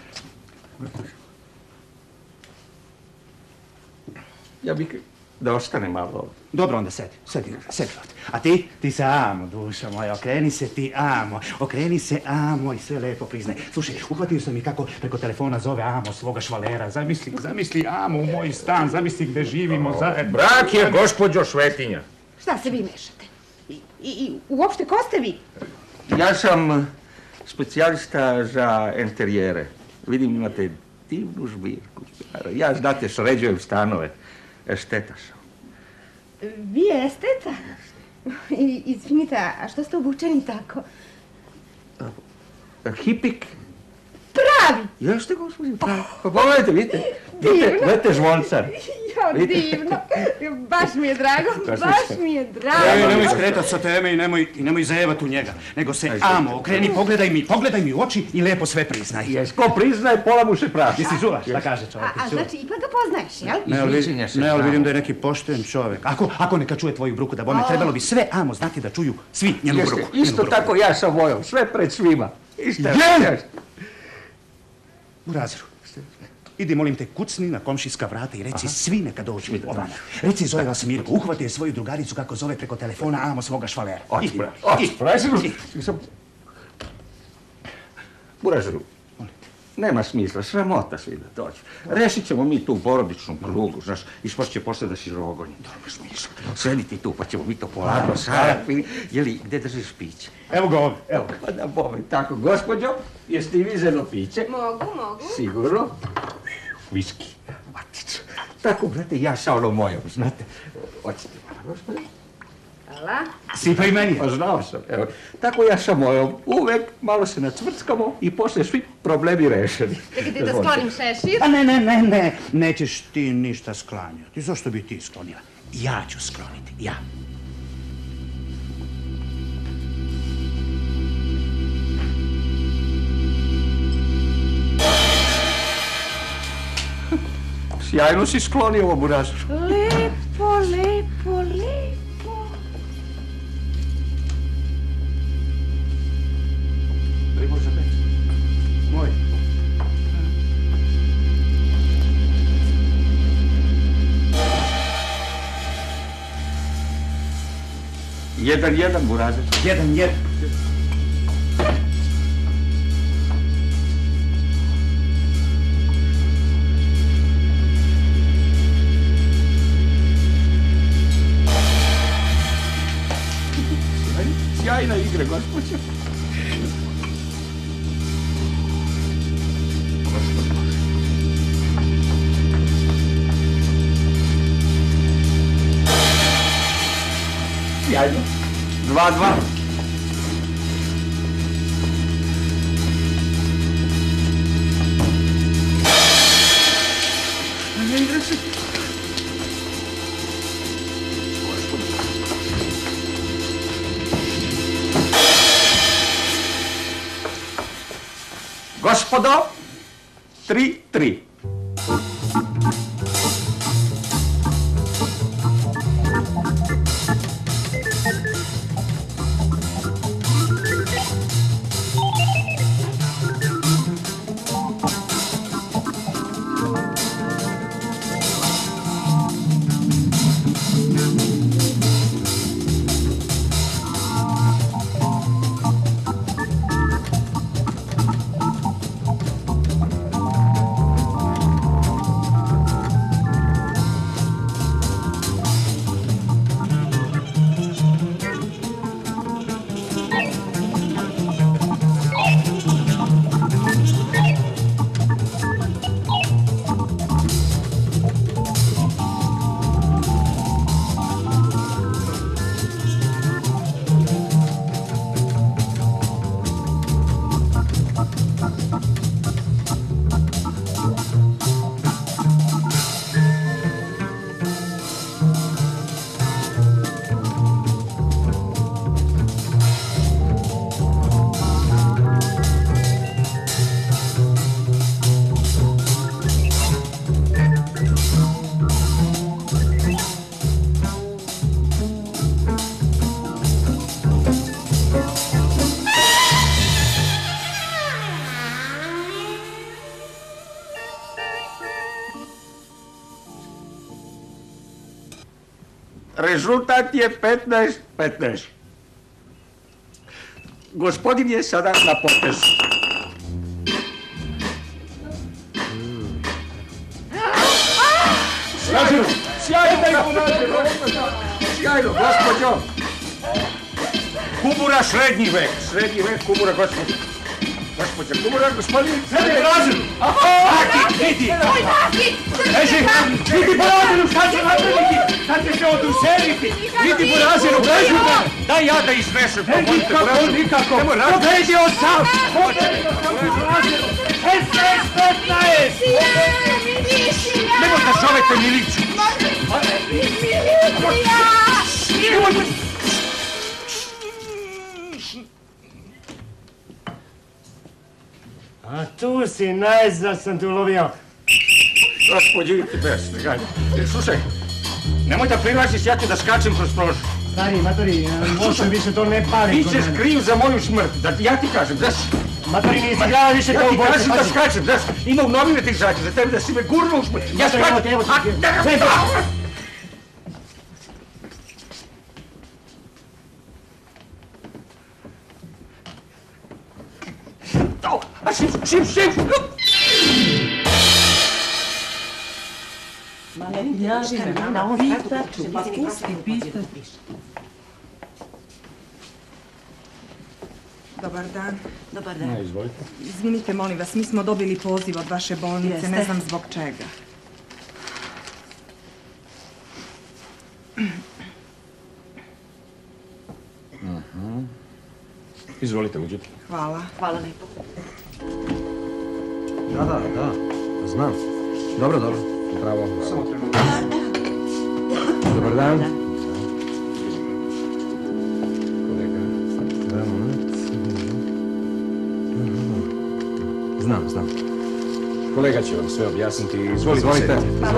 Ja bih da ostane malo ovdje. Dobro, onda sedi ovdje. A ti se amo, duša moja, okreni se amo i sve lepo priznaj. Slušaj, uhvatio sam i kako preko telefona zove amo svoga švalera. Zamisli amo u moj stan, zamisli gde živimo zajedno. Brak je gospođo Svetinja. Šta se vi mešate? I uopšte ko ste vi? Ja sam specijalista za interijere. Vidim, imate divnu žbirku. Ja, znate, sređujem stanove. Esteta sam. Vi je esteta? Izvinite, a što ste obučeni tako? Hipik. Pravi! Jeste, gospođo, pravi. Pa pogledajte, vidite. Vidite zvoncar. Jo, divno. Baš mi je drago, baš mi je drago. Nemoj skretat sa teme i nemoj zajebat u njega. Nego se, Amo, okreni, pogledaj mi u oči i lepo sve priznaj. Jes, ko priznaje, pola mu se praši. Ti si čula šta kaže čovjek? A znači, ipak ga poznaješ, jel? Ne, ali vidim da je neki pošten čovjek. Ako neka čuje tvoju bruku da bome, trebalo bi sve, Amo, znati da čuju svi njenu bruku. Isto tako ja sa mojom, sve pred svima. Burazeru, idi, molim te, kucni na komšijska vrata i reci svi neka dođu ovamo. Reci, zove vas Mirko, uhvati je svoju drugaricu kako zove preko telefona, Amo svoga švalera. Burazeru, nema smisla, sramota svi da dođu. Rešit ćemo mi tu porodičnu krugu, znaš, ispošće posle da si rogonjen. Dobro smisla. Sedi ti tu, pa ćemo mi to polako sarati. Jeli, gde držiš piće? Evo ga ovdje, evo ga. Pa da bome, tako, gospođo, jeste i vi zelo piće? Mogu. Sigurno. Viski, maticu. Tako, brate, ja sa onom mojom, znate. Hoćete malo, gospođo? Hvala. Sipa i meni. Pa znao sam, evo. Tako ja sa mojom, uvek malo se nacvrckamo i posle svi problemi rešeni. Čekajte da sklonim šešir. A ne, nećeš ti ništa sklanjati. Zašto bi ti sklonila? Ja ću skloniti, ja. Sjajno si sklonio ovo, Burazeru. Lepo. Pribor za pec. Moj. Jedan, Burazeru. Jedan. Sjajna igra, gospođo. Sjajno. 2-2. Ne igra se. Gospodo, 3-3. Rezultat je 15-15. Gospodin je sada na potezu. Sjajno, gospođo. Kubura srednji vek, kubura, gospođo. Gospođa Kumura, gospodin... Sredi po raziru! Vidi! Moj nazik! Beži! Vidi po raziru, šta će napraviti? Šta će se oduševiti? Vidi po raziru, beži! Daj ja da iznesem. Nikako! Pobedi od sam! Pobedi od sam po raziru! 16-15! Nemoj da zovete miliciju! A tu si, najzad sam te ulovio. Gospodin, idite bez, slušaj, nemoj da prilaziš, ja ću da skačem kroz prozor. Stari, matori, možda više to ne pali. Ti ćeš kriv za moju smrt, ja ti kažem, znaš. Matori, nisi gleda više kao Ja ubojca. ti kažem da skačem, znaš, ima u novine ti izađe za tebe da si me gurno u smrt. Ja skačem, šip! Dobar dan. Dobar dan. Izvolite. Izvinite, molim vas, mi smo dobili poziv od vaše bolnice, ne znam zbog čega. Izvolite, uđite. Hvala. Hvala lijepo. Da, znam. Dobro. Bravo. Dobar dan. Kolega. Znam. Kolega će vam sve objasniti. Izvolite.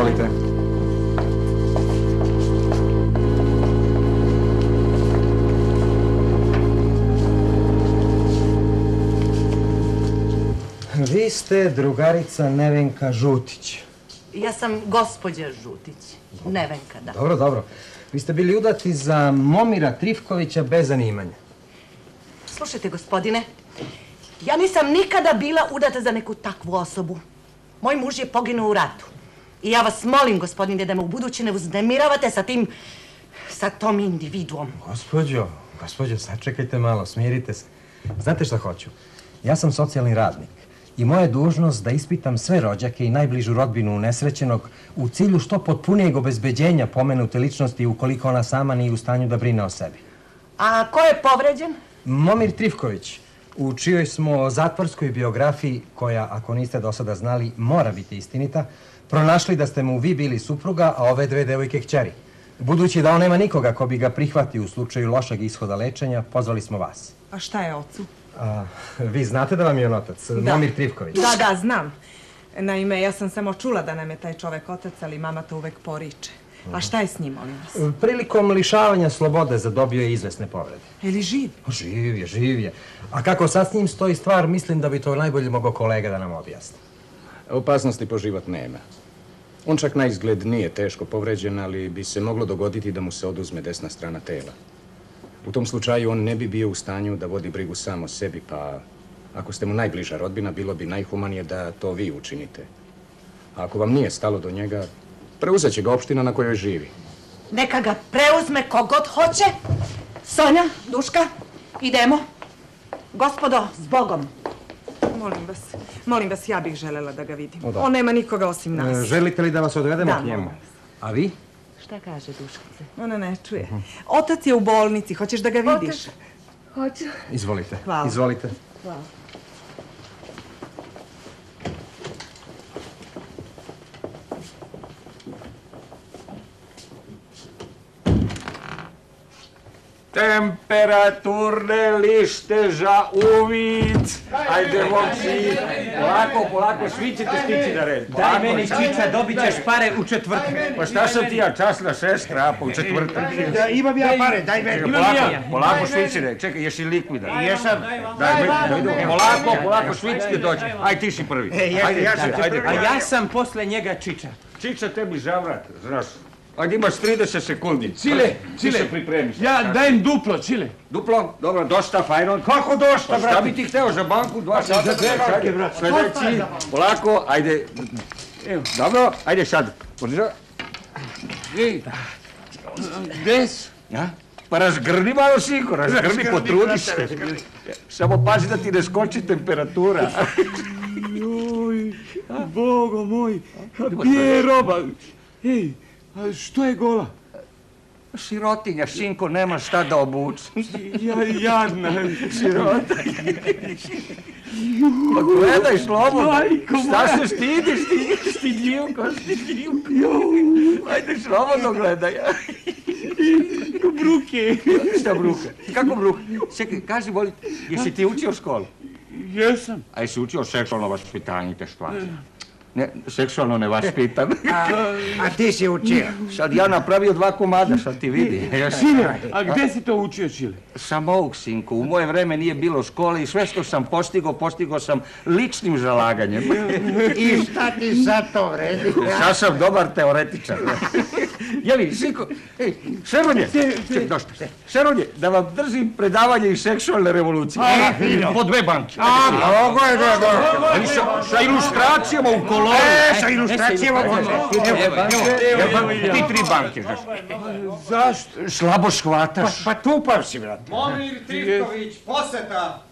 Vi ste drugarica Nevenka Žutić. Ja sam gospođa Žutić. Nevenka, da. Dobro. Vi ste bili udati za Momira Trifkovića bez zanimanja. Slušajte, gospodine, ja nisam nikada bila udata za neku takvu osobu. Moj muž je poginuo u ratu. I ja vas molim, gospodine, da me u buduće ne uznemiravate sa tom individuom. Gospođo, sačekajte malo, smirite se. Znate šta hoću? Ja sam socijalni radnik i moja je dužnost da ispitam sve rođake i najbližu rodbinu unesrećenog u cilju što potpunijeg obezbeđenja pomenute ličnosti ukoliko ona sama nije u stanju da brine o sebi. A ko je povređen? Momir Trifković, u čijoj smo zatvorskoj biografiji, koja, ako niste do sada znali, mora biti istinita, pronašli da ste mu vi bili supruga, a ove dve devojke kćeri. Budući da on nema nikoga ko bi ga prihvatio u slučaju lošeg ishoda lečenja, pozvali smo vas. A šta je ocu? Vi znate da vam je on otac, Momir Trifković? Da, znam. Naime, ja sam samo čula da nam je taj čovek otac, ali mama to uvek poriče. A šta je s njim, molim vas? Prilikom lišavanja slobode zadobio je izvesne povrede. Je li živ? Živ je. A kako sad s njim stoji stvar, mislim da bi to najbolje mogao kolega da nam objasni. Opasnosti po život nema. On čak na izgled nije teško povređen, ali bi se moglo dogoditi da mu se oduzme desna strana tela. U tom slučaju on ne bi bio u stanju da vodi brigu sam o sebi, pa ako ste mu najbliža rodbina, bilo bi najhumanije da to vi učinite. A ako vam nije stalo do njega, preuzet će ga opština na kojoj živi. Neka ga preuzme kogod hoće. Sonja, Duška, idemo. Gospodo, s Bogom. Molim vas, ja bih željela da ga vidim. Da. On nema nikoga osim nas. Želite li da vas odvedemo Da, k njemu? molim vas. A vi? Šta kaže Duškice? Ona ne čuje. Otac je u bolnici, hoćeš da ga vidiš? Hoću. Izvolite. Hvala. Izvolite. Hvala. Temperaturne lišteža uvid. Ajde, momci. Polako, svi ćete stići na red. Daj meni, Čiča, dobit ćeš pare u četvrtak. Pa šta sam ti ja, časna sestra, a pa u četvrtak. Imam ja pare, daj meni. Polako, švićire. Čekaj, jesi likvidan? Jesam. Polako, švićite doći. Aj, ti si prvi. Ajde. A ja sam posle njega Čiča. Čiča tebi zavrat, znaš. Ajde, imaš 30 sekundi. Čile. se pripremiš. Ja dajem duplo, Čile. Duplo? Dobro, dosta, fajno. Kako dosta, brate? Šta bi ti hteo za banku? 2 sata? Za dve banke, brate. Sljedeći. Polako, ajde. Evo, dobro, ajde sad. Podrža. I. Des. Ja? Pa razgrni malo, sinko, razgrni, potrudi se. Samo pazi da ti ne skoči temperatura. Joj, Bogo moj, gdje je roba? Ej, a što je gola? Sirotinja, sinko, nema šta da obuče. Jadna. Sirotinja. Pa gledaj, Slobodan, šta se stidiš, stidljivko. Ajde, Slobodan, gledaj. Bruke. Šta bruke? Kako bruke? Čekaj, kaži, voli, jesi ti učio školu? Jesam. A jesi učio seksualno vaspitanje, te stvari? Ne, seksualno nevaspitan. A ti si učio? Sad ja napravio 2 komada, sad ti vidi. Sine, a gdje si to učio, Čile? Sam ovog, sinko. U moje vreme nije bilo škole i sve što sam postigao sam ličnim zalaganjem. I šta ti sad to vredi? Sad sam dobar teoretičar. Jeli, sinko, ej, Šeronje, Šeronje, da vam držim predavanje iz seksualne revolucije. Po 2 banke. Ovo je dobro. Sa ilustracijama u kolonu. Sa ilustracijama u kolonu. Ti 3 banke, znaš. Zašto? Slabo shvataš. Pa tupav si, brate. Momir Trifković, poseta!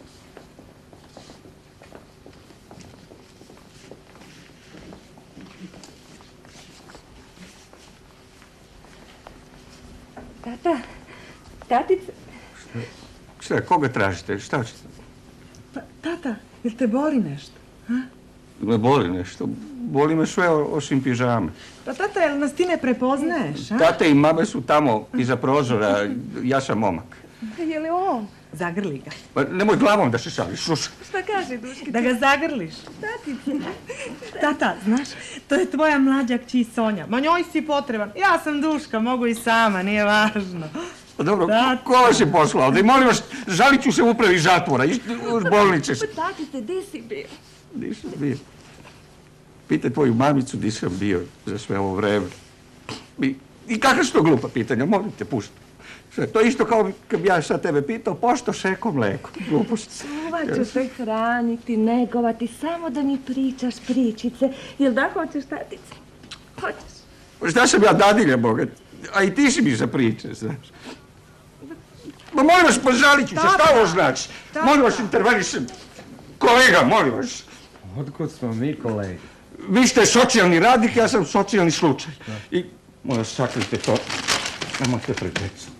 Tata, tatica. Šta, koga tražite? Šta hoćete? Pa, tata, jel te boli nešto? Me boli nešto. Boli me sve osim pižame. Pa tata, jel nas ti ne prepoznaješ, a? Tate i mame su tamo iza prozora, ja sam momak. Je li on? Zagrli ga. Pa nemoj glavom da se šališ, slušaj. Šta kaže, Duškica? Da ga zagrliš. Tatica. Tata, znaš, to je tvoja mlađa kći Sonja. Ma njoj si potreban. Ja sam Duška, mogu i sama, nije važno. Pa dobro, ko vas je poslao? Da i molim vas, žalit ću se u upravi zatvora, iz bolnice. Tatice, di si bio? Di sam bio? Pitaj tvoju mamicu di sam bio za sve ovo vreme. I kakva su to glupa pitanja, molim te, pušti. To je isto kao kad bi ja sad tebe pitao, pošto šeko mleko? Glupost. Čuvat ću te hraniti, negovati, samo da mi pričaš pričice. Jel da hoćeš, tatice? Hoćeš? Šta sam ja dadilja, Boga? A i ti si mi za priče, znaš. Ma molim vas, požalit ću se, šta ovo znači? Molim vas, intervenišem. Kolega, molim vas. Otkud smo mi, kolegi? Vi ste socijalni radnik, ja sam socijalni slučaj. I, molim vas, sakrite to. Nemojte pred decom.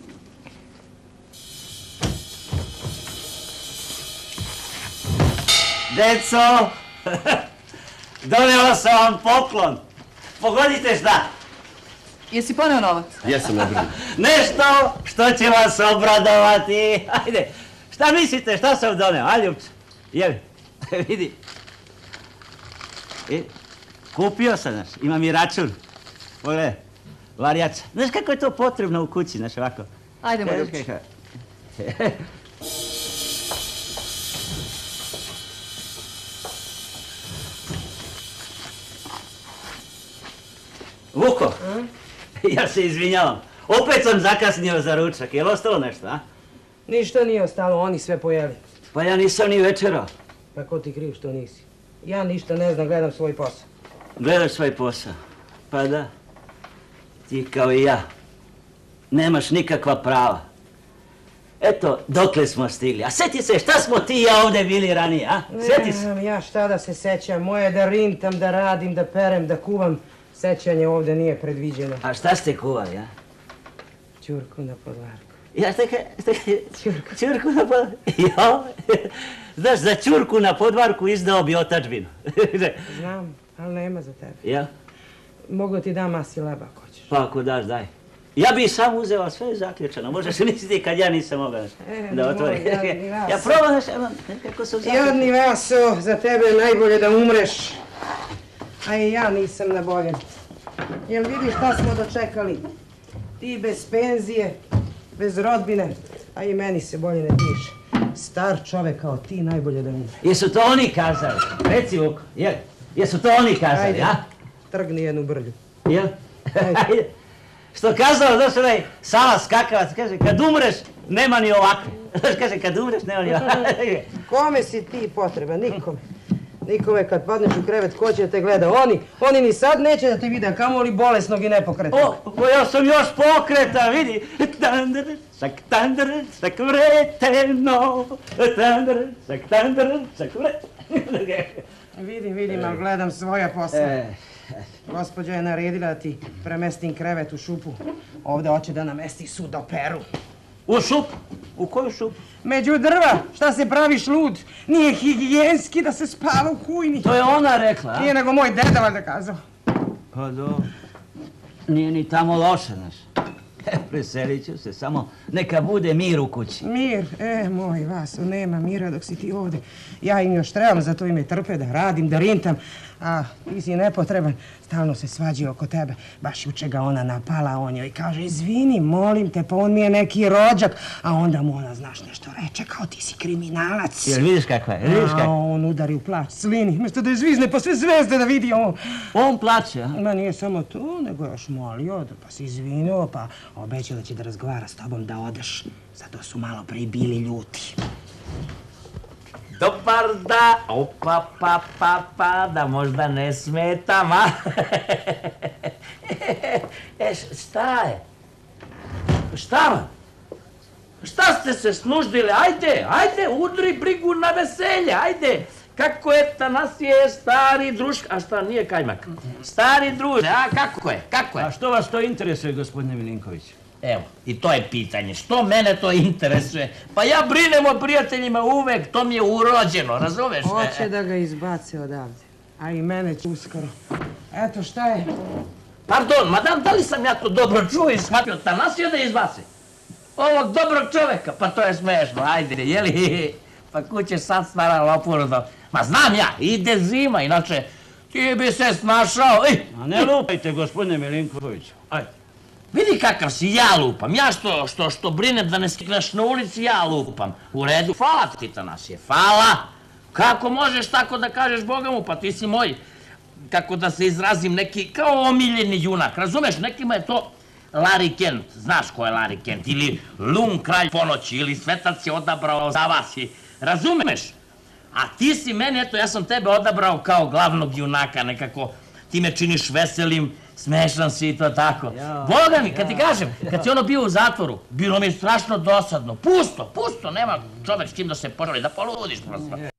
Deco, donijela sam vam poklon. Pogodite šta? Jesi poneo novac? Jesam, ne brini. Nešto što će vas obradovati. Ajde, šta mislite, šta sam doneo, a Ljubče? Jeli, vidi. Kupio sam, znaš, imam i račun. Pogledaj, varijača. Znaš kako je to potrebno u kući, znaš, ovako. Ajdemo, Ljubče. Vuko, ja se izvinjavam. Opet sam zakasnio za ručak. Je li ostalo nešto, a? Ništa nije ostalo, oni sve pojeli. Pa ja nisam ni večerao. Pa ko ti kriv što nisi? Ja ništa ne znam, gledam svoj posao. Gledaš svoj posao? Pa da. Ti kao i ja. Nemaš nikakva prava. Eto, dokle smo stigli. A sjeti se, šta smo ti i ja ovdje bili ranije, a? Sjeti se. Nemam ja šta da se sećam. Moje da rintam, da radim, da perem, da kuvam. Sećanje ovdje nije predviđeno. A šta ste kuvali, a? Ćurku na podvarku. Ja šta Ćurku na podvarku? Jo. Znaš, za ćurku na podvarku izdao bi otačbinu. Znam, ali nema za tebe. Ja? Mogu ti dam masi leba ako hoćeš. Pa ako daš, daj. Ja bi sam uzeo sve zaključano. Možeš misliti kad ja nisam mogao da otvorim. Ja probam da kako sam zaključan. Jadni Vaso, za tebe je najbolje da umreš. A i ja nisam na boljem. Jel vidiš šta smo dočekali? Ti bez penzije, bez rodbine, a i meni se bolje ne piše. Star čovek kao ti najbolje da umre. Jesu to oni kazali? Reci, Vuko, jel? Jesu to oni kazali, ajde, a? Trgni jednu brlju. Jel? Ajde. Što kazao, znaš onaj Sala Skakavac, kaže, kad umreš, nema ni ovakve. Znaš, kaže, kad umreš, nema ni ovakve. Kome si ti potreban? Nikome. Nikome kad padneš u krevet, ko će te gleda? Oni ni sad neće da te vide, a kamoli bolesnog i nepokretnog. O, ja sam još pokretan, vidi. Sak vreteno, sak Vidim, ali gledam svoja posla. Gospođa je naredila da ti premestim krevet u šupu. Ovdje hoće da namesti sudoperu. U šupu? U koju šupu? Među drva. Šta se praviš lud? Nije higijenski da se spava u kujni. To je ona rekla, a? Nije nego moj deda valjda kazao. Pa dobro. Nije ni tamo loše, znaš. Preselit ću se, samo neka bude mir u kući. Mir? Moj Vaso, nema mira dok si ti ovdje. Ja im još trebam, zato im je trpe da radim, da rintam. A ti si nepotreban, stalno se svađi oko tebe. Baš juče ga ona napala, on joj kaže, izvini, molim te, pa on mi je neki rođak. A onda mu ona, znaš, nešto reče, kao ti si kriminalac. Jel vidiš kakva je, A on udari u plać, slini, mjesto da je zvizne pa sve zvezde da vidi on. On plaće, a? Ma nije samo to, nego još molio, pa si izvinuo, pa obećao da će da razgovara s tobom da odeš. Zato su malo prije bili ljuti. Dobar da, opa, pa, da možda ne smetam, a? Šta je? Šta vam? Šta ste se snuždili? Ajde, udri brigu na veselje, ajde. Kako je Tanasije, stari društvo, a šta nije kajmak? Stari društvo, a kako je? A što vas to interesuje, gospodine Milinković? Evo, i to je pitanje. Što mene to interesuje? Pa ja brinem o prijateljima uvek, to mi je urođeno, razumeš? Hoće da ga izbace odavde, a i mene će uskoro. Eto, šta je? Pardon, madam, da li sam ja to dobro čuo i shvatio Tanasija da izbaci? Ovog dobrog čoveka, pa to je smešno, ajde, jeli? Pa kuće sad stara lopurdo. Ma znam ja, ide zima, inače ti bi se snašao. A ne lupajte, gospodine Milinkoviću, ajde. Vidi kakav si, ja lupam. Ja što brinem da ne stikneš na ulici, ja lupam. U redu, hvala ti, Tanasije, hvala. Kako možeš tako da kažeš Boga mu, pa ti si moj, kako da se izrazim, neki kao omiljeni junak, razumeš? Nekima je to Larry Kent, znaš ko je Larry Kent, ili Lun, kralj ponoći, ili svetac je odabrao za vas, razumeš? A ti si meni, eto, ja sam tebe odabrao kao glavnog junaka, nekako ti me činiš veselim, smešan si i to tako. Boga mi, kad ti kažem, kad si ono bio u zatvoru, bilo mi je strašno dosadno. Pusto, nema čovek s kim da se požali, da poludiš prosto.